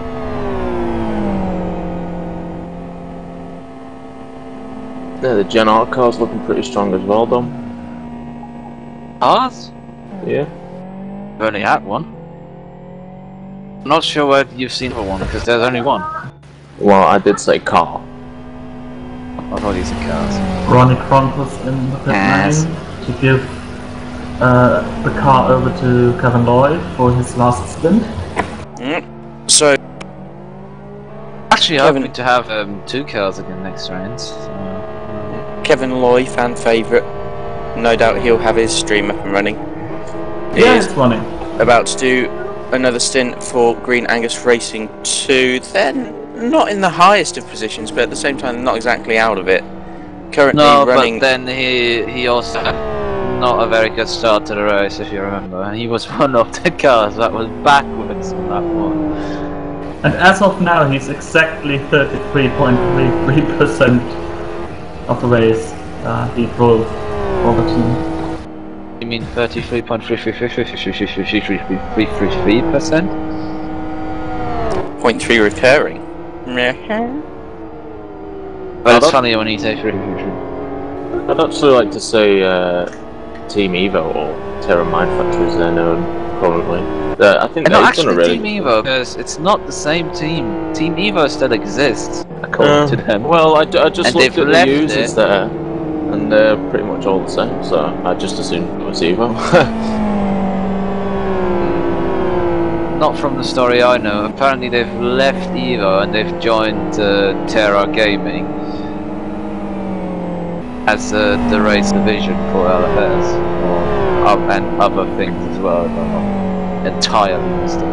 S6: Yeah, the Gen R car's looking pretty strong as well, Dom.
S3: Ours?
S6: Yeah.
S3: We've only had one. I'm not sure where you've seen for one, because there's only one.
S6: Well, I did say car.
S3: I thought these are cars.
S1: Ronnie Cronkus in the pit
S3: Yes.
S1: lane to give uh, the car over to Kevin Lloyd for his last stint.
S8: Mm. So,
S3: Actually, I'm
S8: Kevin-
S3: hoping to have um, two cars again next round. So.
S8: Kevin Loy, fan favourite. No doubt he'll have his stream up and running. He
S1: Yeah,
S8: is
S1: it's running.
S8: about to do another stint for Green Angus Racing two. Then not in the highest of positions, but at the same time not exactly out of it. Currently
S3: No,
S8: running.
S3: but then he he also had not a very good start to the race, if you remember. He was one of the cars that was backwards on that one.
S1: And as of now, he's exactly thirty-three point three three percent of the race uh, he drove for the team.
S3: You mean thirty-three point three three three percent?
S8: point three recurring.
S3: But it's funny when you say three three three.
S6: I'd actually like to say uh, Team Evo or Terra Mindfactory as they're known currently. Uh, I think
S3: And not
S6: they've done a
S3: actually
S6: really
S3: Team Evo, because it's not the same team. Team Evo still exists, according
S6: Uh,
S3: to them.
S6: Well, I, d- I just
S3: And
S6: looked
S3: they've
S6: at the
S3: left
S6: users
S3: it.
S6: there, and they're pretty much all the same. So I just assumed it was Evo.
S3: Not from the story I know. Apparently they've left Evo and they've joined uh, Terra Gaming as uh, the race division for L F S, or, uh, and other things as well. If I'm not entirely mistaken.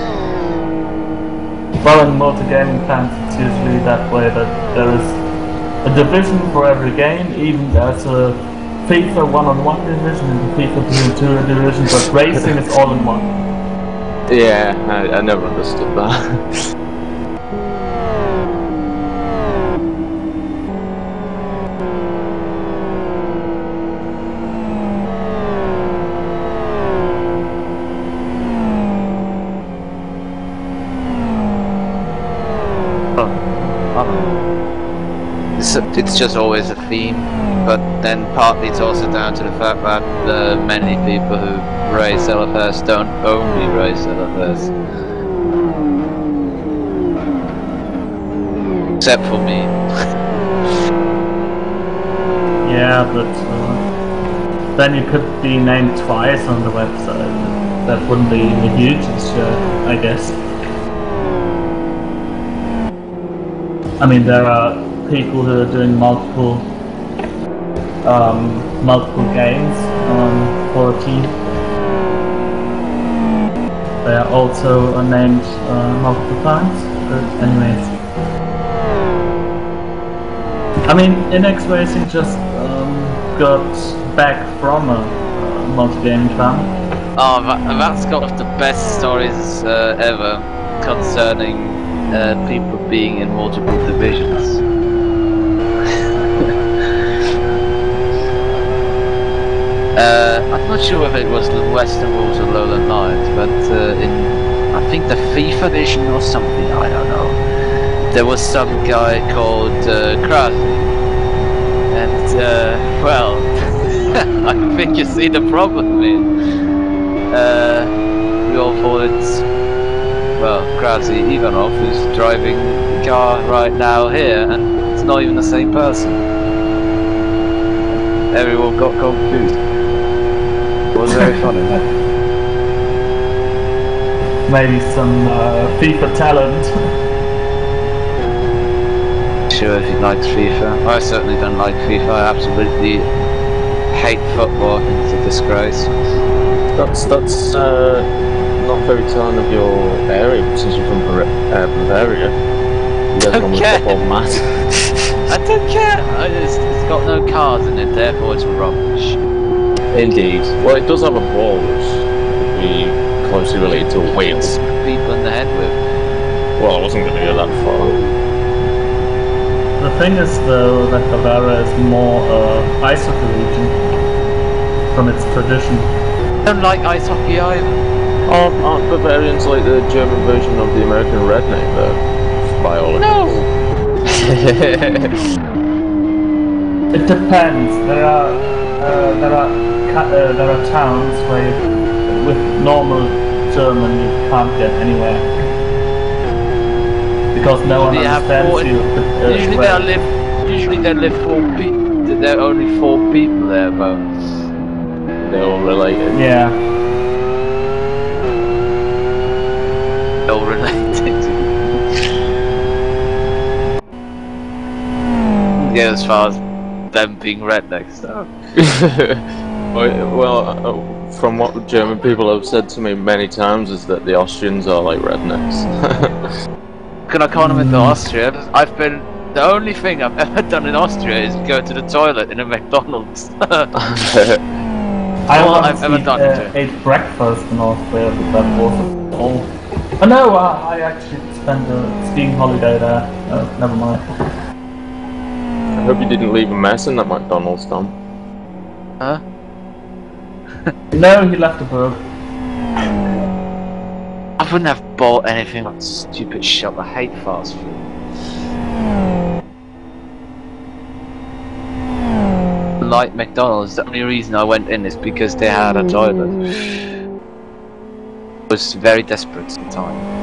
S1: Well, in multi-gaming fans, it's usually that way, that there is a division for every game. Even there's a FIFA one-on-one division and a FIFA two-on-two division, but racing is all in one.
S6: Yeah, I, I never understood that.
S3: It's, it's just always a theme, but then partly it's also down to the fact that uh, many people who race L F S don't only race L F S. Except for me.
S1: Yeah, but uh, then you could be named twice on the website. That wouldn't be a huge issue, I guess. I mean, there are people who are doing multiple um, multiple games um, for a team. They are also uh, named uh, multiple times, but anyways. I mean, Inex Racing just um, got back from a uh, multi-game camp.
S3: Oh, that, that's got the best stories uh, ever concerning uh, people being in multiple divisions. uh, I'm not sure if it was the Western Rules or Lowland Lines, but uh, in I think the FIFA edition or something, I don't know. There was some guy called uh, Krasny, and uh, well, I think you see the problem in. Uh, we all thought it's, well, Krasny Ivanov is driving the car right now here, and it's not even the same person. Everyone got confused. It was very funny.
S1: Maybe some uh, FIFA talent.
S3: Sure, if you like FIFA. I certainly don't like FIFA. I absolutely hate football. It's a disgrace.
S6: That's that's uh, not very telling of your area, since you're from Bar uh, Bavaria. You guys normally
S3: Okay.
S6: football mad.
S3: I don't care. I just, it's got no cars in it, therefore it's rubbish.
S6: Indeed. Well, it does have a ball, which would be closely related to Wales.
S3: People in the head with.
S6: Well, I wasn't going to go that far.
S1: The thing is though that Bavaria is more uh, ice hockey region from its tradition.
S3: I don't like ice hockey either.
S6: Aren't, aren't Bavarians like the German version of the American redneck, though? By all accounts.
S1: It depends. There are uh, there are ca uh, there are towns where you, with normal German you can't get anywhere because no one
S3: They have
S1: understands
S3: four-
S1: you. Uh,
S3: Usually
S1: well.
S3: there live. Usually there live four people. There are only four people there, but
S6: They're all related.
S1: Yeah.
S3: they're all related. Yeah, as far as them being rednecks, though.
S6: Well, uh, from what German people have said to me many times is that the Austrians are like rednecks.
S3: Can I come into Austria? I've been. The only thing I've ever done in Austria is go to the toilet in a McDonald's.
S1: I
S3: all
S1: once
S3: I've ever
S1: eat,
S3: done
S1: uh,
S3: to it.
S1: ate breakfast in Austria, but that was all. Oh no, uh, I actually spent a skiing holiday there. Oh, never mind.
S6: I hope you didn't leave a mess in that McDonald's, Tom.
S3: Huh?
S1: No, he left a bug.
S3: I wouldn't have bought anything like stupid shit. I hate fast food. Like McDonald's, the only reason I went in is because they had a toilet. I was very desperate at the time.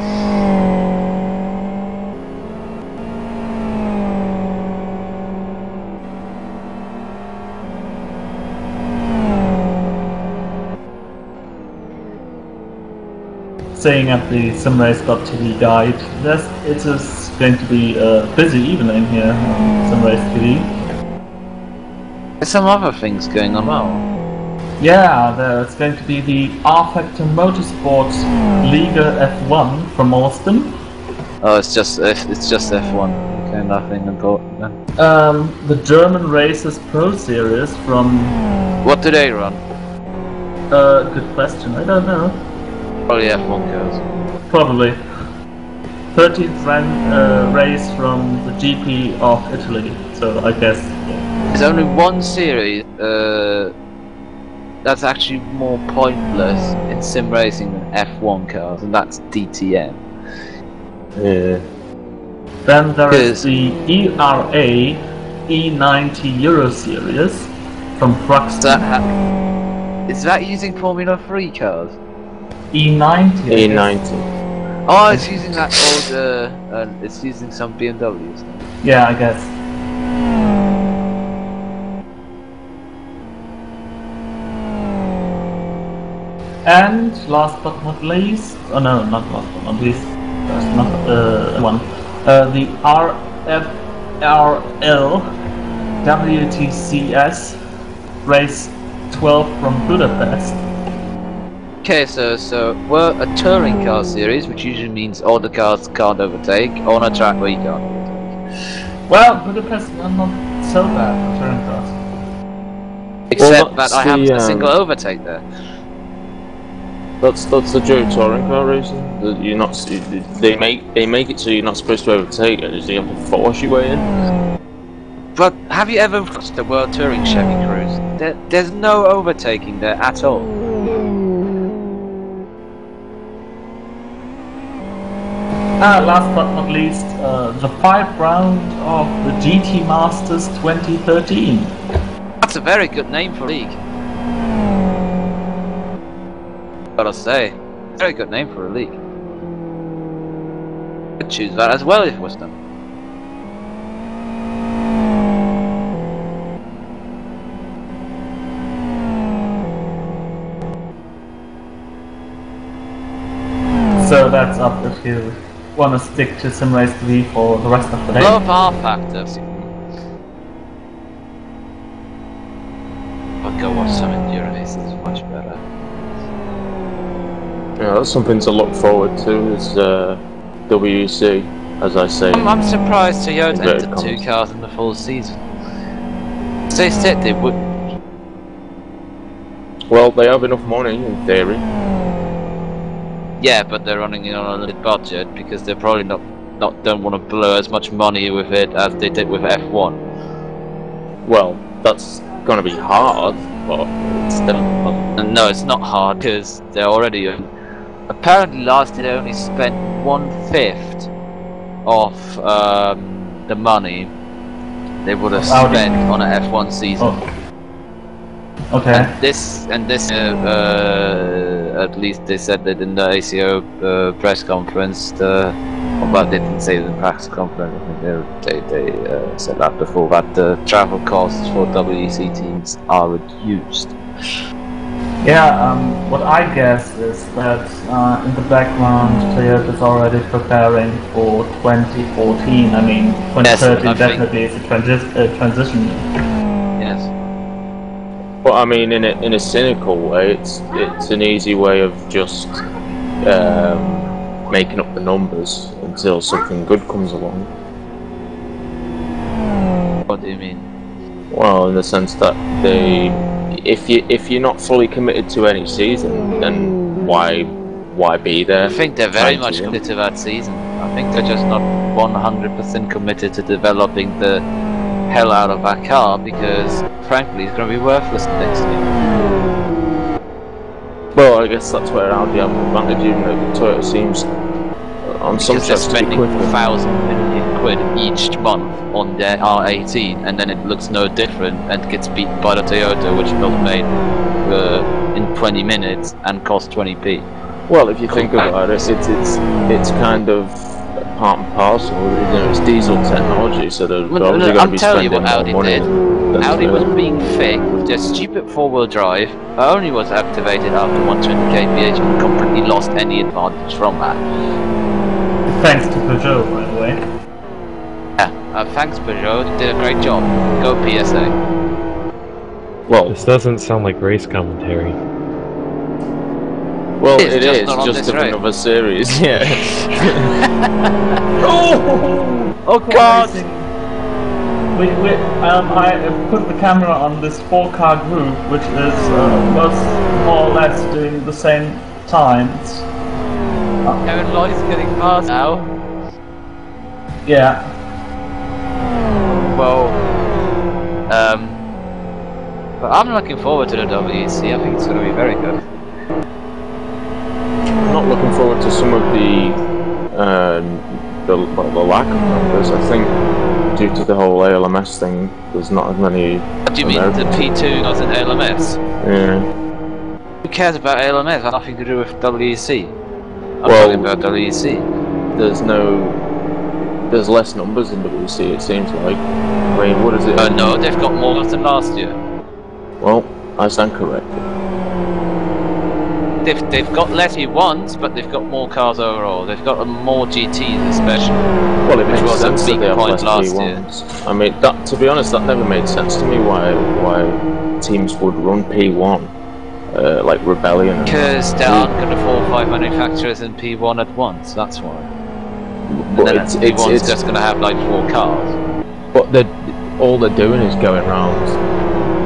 S1: Saying at the simrace dot T V guide, there's, it is going to be a busy evening here on Simrace T V.
S3: There's some other things going on now.
S1: Yeah, there's going to be the R-Factor Motorsports Liga F one from Austin.
S3: Oh, it's just F, it's just F one. Okay, nothing important then.
S1: Um, the German Races Pro Series from...
S3: What do they run?
S1: Uh, good question, I don't know.
S3: Probably F one cars.
S1: Probably. thirteenth ran, uh, race from the G P of Italy, so I guess... Yeah.
S3: There's only one series uh, that's actually more pointless in sim racing than F one cars, and that's D T M.
S6: Yeah.
S1: Then there is
S3: Yes.
S1: the E R A E ninety Euro Series from
S3: Is
S1: Thruxton.
S3: that, ha is that using Formula three cars?
S1: E ninety. I
S6: E
S1: guess.
S6: ninety.
S3: Oh, it's using that old, uh, uh, it's using some B M Ws.
S1: Yeah, I guess. And last but not least, oh no, not last but not least, there's not uh, one. Uh, the R F R L W T C S race twelve from Budapest.
S3: Okay, so so we're a touring car series, which usually means all the cars can't overtake on a track where you can't overtake.
S1: Well, Budapest are not so bad for touring cars.
S3: Except
S6: that's
S3: that I haven't
S6: the,
S3: a single
S6: um,
S3: overtake there.
S6: That's that's the Joe touring car racing. That you're not. They make they make it so you're not supposed to overtake it. So you have to force your way in.
S3: But have you ever watched the World Touring Chevy Cruise? There, there's no overtaking there at all.
S1: Uh, last but not least, uh, the five round of the G T Masters twenty thirteen.
S3: That's a very good name for a league. Gotta say, very good name for a league. I'd choose that as well if it was done.
S1: So that's up if you want to stick to SimRace three for the rest of the day.
S3: Low power factor. I'll go watch some enduro races, it's much better.
S6: Yeah, that's something to look forward to. Is uh, W E C, as I say.
S3: I'm, I'm surprised Toyota
S6: Inverted
S3: entered two
S6: commas.
S3: cars in the full season. They said they wouldn't.
S6: Well, they have enough money in theory.
S3: Yeah, but they're running it on a limited budget because they're probably not, not don't want to blow as much money with it as they did with F one.
S6: Well, that's gonna be hard, but it's still.
S3: And no, it's not hard because they're already. Apparently, last year they only spent one fifth of um, the money they would have
S1: Audi.
S3: spent on an F one season.
S1: Oh. Okay.
S3: And this and this, uh, uh, at least they said that in the A C O uh, press conference. The, well, they didn't say it in the press conference. I think they they, they uh, said that before. That the travel costs for W E C teams are reduced.
S1: Yeah, um, what I guess is that uh, in the background Toyota's already preparing for twenty fourteen. I mean, twenty thirteen
S3: Yes, I
S1: definitely is a transi uh, transition.
S3: Yes.
S6: But I mean, in a in a cynical way, it's it's an easy way of just um, making up the numbers until something good comes along.
S3: What do you mean?
S6: Well, in the sense that they, if you if you're not fully committed to any season, then why why be there?
S3: I think they're very
S6: Trying to
S3: much
S6: win?
S3: committed to that season. I think they're just not one hundred percent committed to developing the hell out of that car because, frankly, it's going to be worthless next year.
S6: Well, I guess that's where Audi have an advantage, even though Toyota seems on some
S3: Because they're
S6: tracks to be
S3: spending
S6: quicker.
S3: thousand million quid each month on their R eighteen, and then it looks no different and gets beat by the Toyota, which built made uh, in twenty minutes and cost twenty p.
S6: Well, if you think about it, it's it's it's kind of part and parcel. You know, it's diesel technology, so they're
S3: Well,
S6: obviously
S3: no,
S6: going to
S3: I'll
S6: be
S3: tell
S6: spending
S3: you what
S6: more
S3: Audi
S6: money.
S3: did.
S6: than
S3: Audi was
S6: Toyota.
S3: being fake with their stupid four-wheel drive. Only was activated after one hundred twenty k p h and completely lost any advantage from that.
S1: Thanks to Peugeot, by the way.
S3: Yeah, uh, thanks Peugeot, you did a great job. Go P S A.
S6: Well,
S9: This doesn't sound like race commentary.
S6: well,
S3: It's
S6: it
S3: just
S6: is
S3: not on
S6: just
S3: this
S6: of
S3: road.
S6: another series. Yeah.
S1: Oh,
S3: Oh God!
S1: We, we, um, I uh, put the camera on this four-car group, which is uh, most more or less doing the same times.
S3: Kevin Lloyd's getting past now.
S1: Yeah.
S3: Well, um, but I'm looking forward to the W E C. I think it's going to be very good.
S6: I'm not looking forward to some of the um, the, well, the lack of numbers. I think due to the whole A L M S thing, there's not as many.
S3: What do you mean, the P two was an A L M S?
S6: Yeah.
S3: Who cares about A L M S? It has nothing to do with W E C. I'm
S6: Well-
S3: talking about W E C.
S6: There's no. There's less numbers in W C. It seems like. I mean, what is it?
S3: Uh, no, they've got more than last year.
S6: Well, I stand corrected.
S3: They've, they've got less P ones, but they've got more cars overall. They've got uh, more G Ts especially.
S6: Well, it
S3: Which
S6: makes
S3: was a
S6: sense that
S3: big
S6: they have
S3: point
S6: less
S3: last
S6: P ones. I mean, that to be honest, that never made sense to me. Why why teams would run P one, uh, like Rebellion. and-
S3: Because there aren't going to four or five manufacturers in P one at once, that's why. And
S6: But
S3: then
S6: it's
S3: P
S6: it's,
S3: one's
S6: it's
S3: just going to have like four cars.
S6: but they're, all they're doing is going around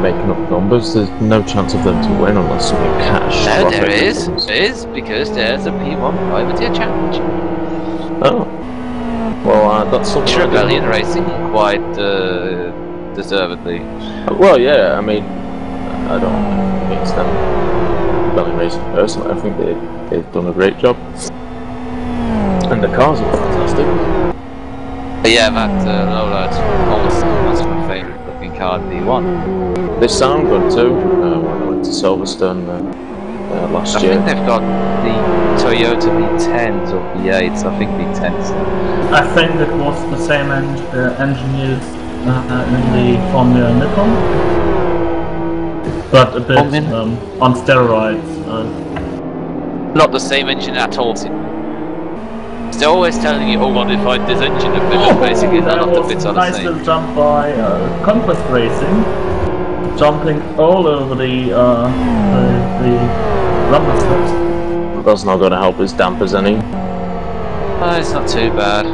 S6: making up numbers. There's no chance of them to win unless something cash.
S3: No, there is. There is, because there's a P one Privateer Championship.
S6: Oh. Well, uh, that's something.
S3: Rebellion Racing, quite uh, deservedly.
S6: Well, yeah, I mean, I don't know against them. Rebellion Racing personally, I think they, they've done a great job. And the cars are fantastic.
S3: But yeah, that uh, Lowlight almost was my favourite looking car in V one.
S6: They sound good too. Uh, when I went to Silverstone uh, uh, last
S3: I
S6: year.
S3: think they've got the Toyota V tens or V eights, I think V tens.
S1: I think it was the same en uh, engineers uh, in the Formula Nippon, but a bit um, on steroids. Uh.
S3: Not the same engine at all. They're always telling you, oh, modified this engine a bit,
S1: Oh,
S3: and basically none
S1: there
S3: of the
S1: was
S3: bits
S1: a
S3: are the
S1: nice
S3: same.
S1: little jump by uh, Conquest Racing, jumping all over the uh, the, the rumble strips.
S6: That's not going to help his dampers any.
S3: Oh, it's not too bad.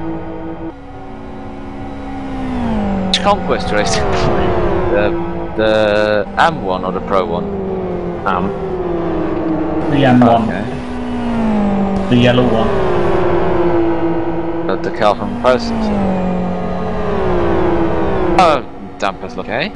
S3: Which Conquest Racing? the the A M one or the Pro one?
S6: A M.
S1: The M one,
S3: Okay.
S1: the yellow one.
S3: But the car from Process. Oh, dampers look okay.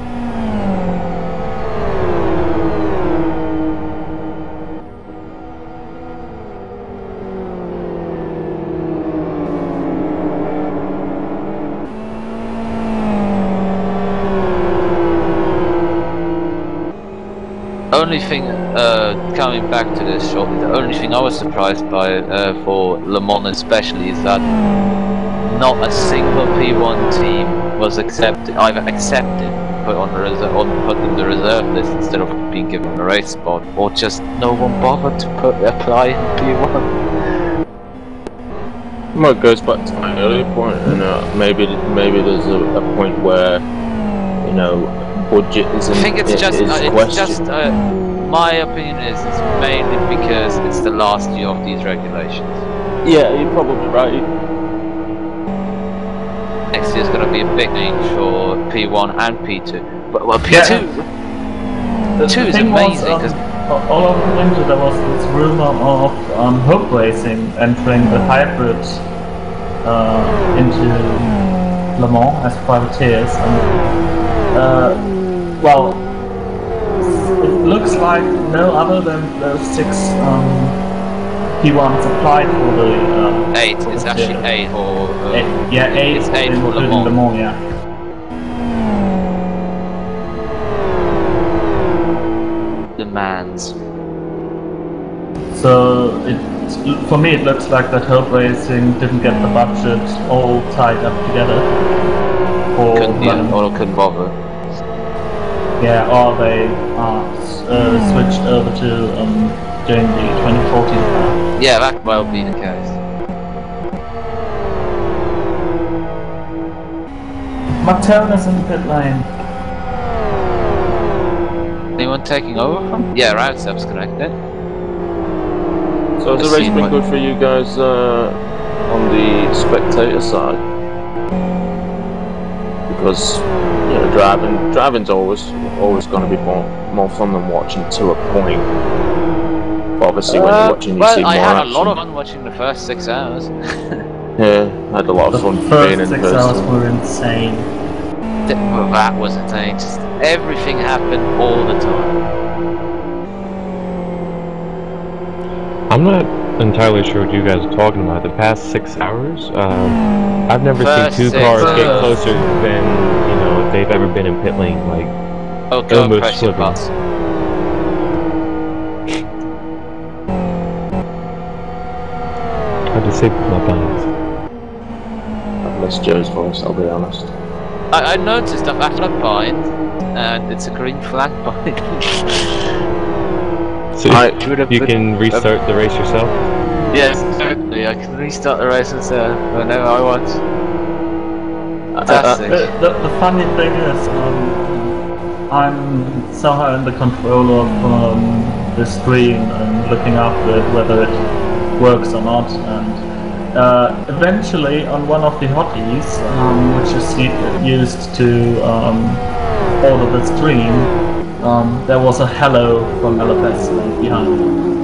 S3: Only thing, uh, coming back to this shortly, the only thing I was surprised by uh, for Le Mans especially is that not a single P one team was accepted, either accepted, put on the reserve, on put in the reserve list instead of being given a race spot, or just no one bothered to put apply in P one.
S6: Well, it goes back to my earlier point, you know, maybe maybe there's a, a point where, you know, budget isn't.
S3: I think it's
S6: it,
S3: just,
S6: is
S3: uh, it's
S6: questioned.
S3: just, uh, my opinion is it's mainly because it's the last year of these regulations.
S6: Yeah, you're probably right.
S3: Next year's going to be a big change for P one and P two. But well, P two,
S1: Yeah. The,
S3: two
S1: the
S3: is
S1: thing
S3: amazing.
S1: was,
S3: 'cause
S1: um, all over the winter there was this rumor of um, Hope Racing entering the hybrid uh, into Le Mans as privateers. And, uh, well, it looks like no other than those six um, P ones applied for the uh,
S3: eight.
S1: for
S3: It's
S1: the
S3: actually
S1: theatre.
S3: eight or uh,
S1: Eight, yeah, eight.
S3: It's eight for Le
S1: including
S3: Mans.
S1: Le Mans, yeah.
S3: demands.
S1: So it, for me, it looks like that Hope Racing didn't get the budget all tied up together. For
S3: Couldn't, yeah,
S1: running-
S3: or couldn't bother.
S1: yeah, or they uh, s- uh, switched over to um, doing the twenty fourteen car.
S3: Yeah, that could well be the case.
S1: McTernan is in the pit lane.
S3: Anyone taking over from? Yeah, Roundstep's connected.
S6: So has
S3: I've
S6: the race
S3: seen
S6: been
S3: what-
S6: good for you guys uh, on the spectator side? Because you know, driving driving's always always going to be more more fun than watching to a point. But obviously, when
S3: Uh,
S6: you're watching, you
S3: well,
S6: see more
S3: I had
S6: action.
S3: a lot of fun watching the first six hours.
S6: Yeah, I had a lot
S1: The
S6: of fun being
S1: first
S6: in
S1: six
S6: person.
S1: hours were insane.
S3: Th- well, that was insane. Just everything happened all the time.
S9: I'm not entirely sure what you guys are talking about. The past six hours? Um, I've never
S3: First
S9: seen two
S3: six
S9: cars get
S3: hours.
S9: closer than, you know, if they've ever been in pit lane. Like,
S3: Oh, go and
S9: Almost
S3: press your
S9: flipping.
S3: butts.
S9: I disabled my buttons.
S6: I've missed Joe's voice, I'll be honest.
S3: I, I noticed I've added a bind, and it's a green flag bind.
S9: So
S6: I-
S3: Should have
S9: you
S3: put-
S9: can restart the race yourself?
S3: Yes, certainly. I can restart the race and uh, whenever I want. Fantastic.
S1: The, the, the funny thing is, um, I'm somehow in the control of um, the screen and looking after it, whether it works or not. And uh, eventually, on one of the hotkeys, um, which is u- used to um, ordered the stream, um, there was a hello from L F S left behind.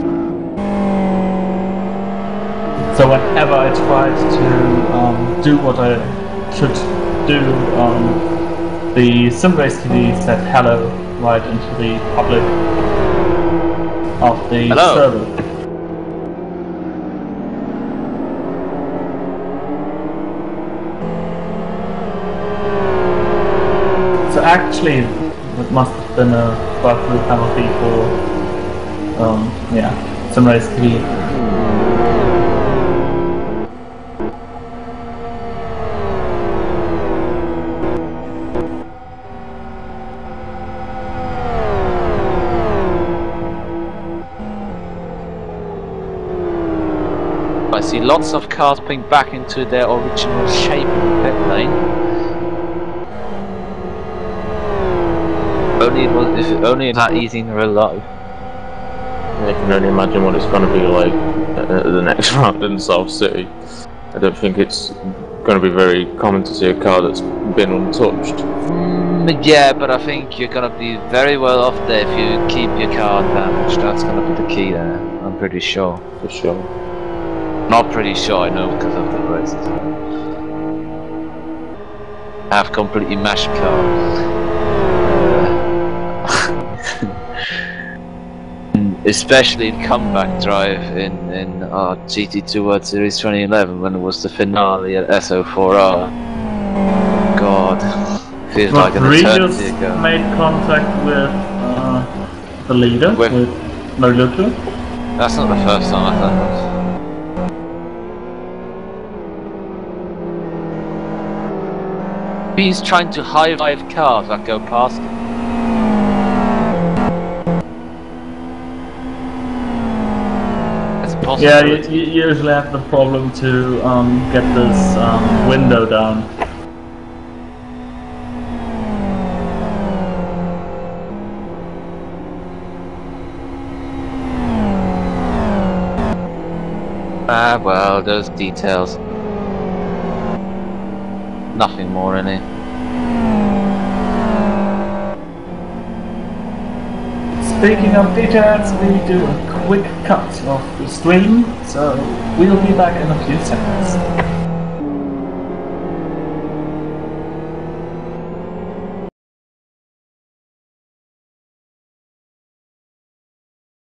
S1: So whenever I tried to um, do what I should do, um, the SimRace T V said hello right into the public of the
S3: Hello.
S1: server. So actually, it must have been a bug-through penalty for, um, yeah, SimRace T V.
S3: I see lots of cars putting back into their original shape in the pit lane. Only it was, if only it's that easy in real life.
S6: I can only imagine what it's going to be like at the next round in South City. I don't think it's going to be very common to see a car that's been untouched.
S3: Mm, yeah, but I think you're going to be very well off there if you keep your car damaged. That's going to be the key there, I'm pretty sure.
S6: For sure.
S3: Not pretty sure, I know because of the races. I have completely mashed cars. Uh, especially in comeback drive in, in uh, G T two World Series twenty eleven when it was the finale at S O four R. God, feels like an
S1: Rodriguez
S3: eternity ago.
S1: made contact with uh, the leader,
S3: With-
S1: with Maluku.
S3: That's not the first time I thought it was. He's trying to high-five cars that go past him. That's possible.
S1: Yeah, you, you usually have the problem to um, get this um, window down.
S3: Ah, well, those details. Nothing more in it.
S1: Speaking of details, we do a quick cut of the stream, so we'll be back in a few seconds.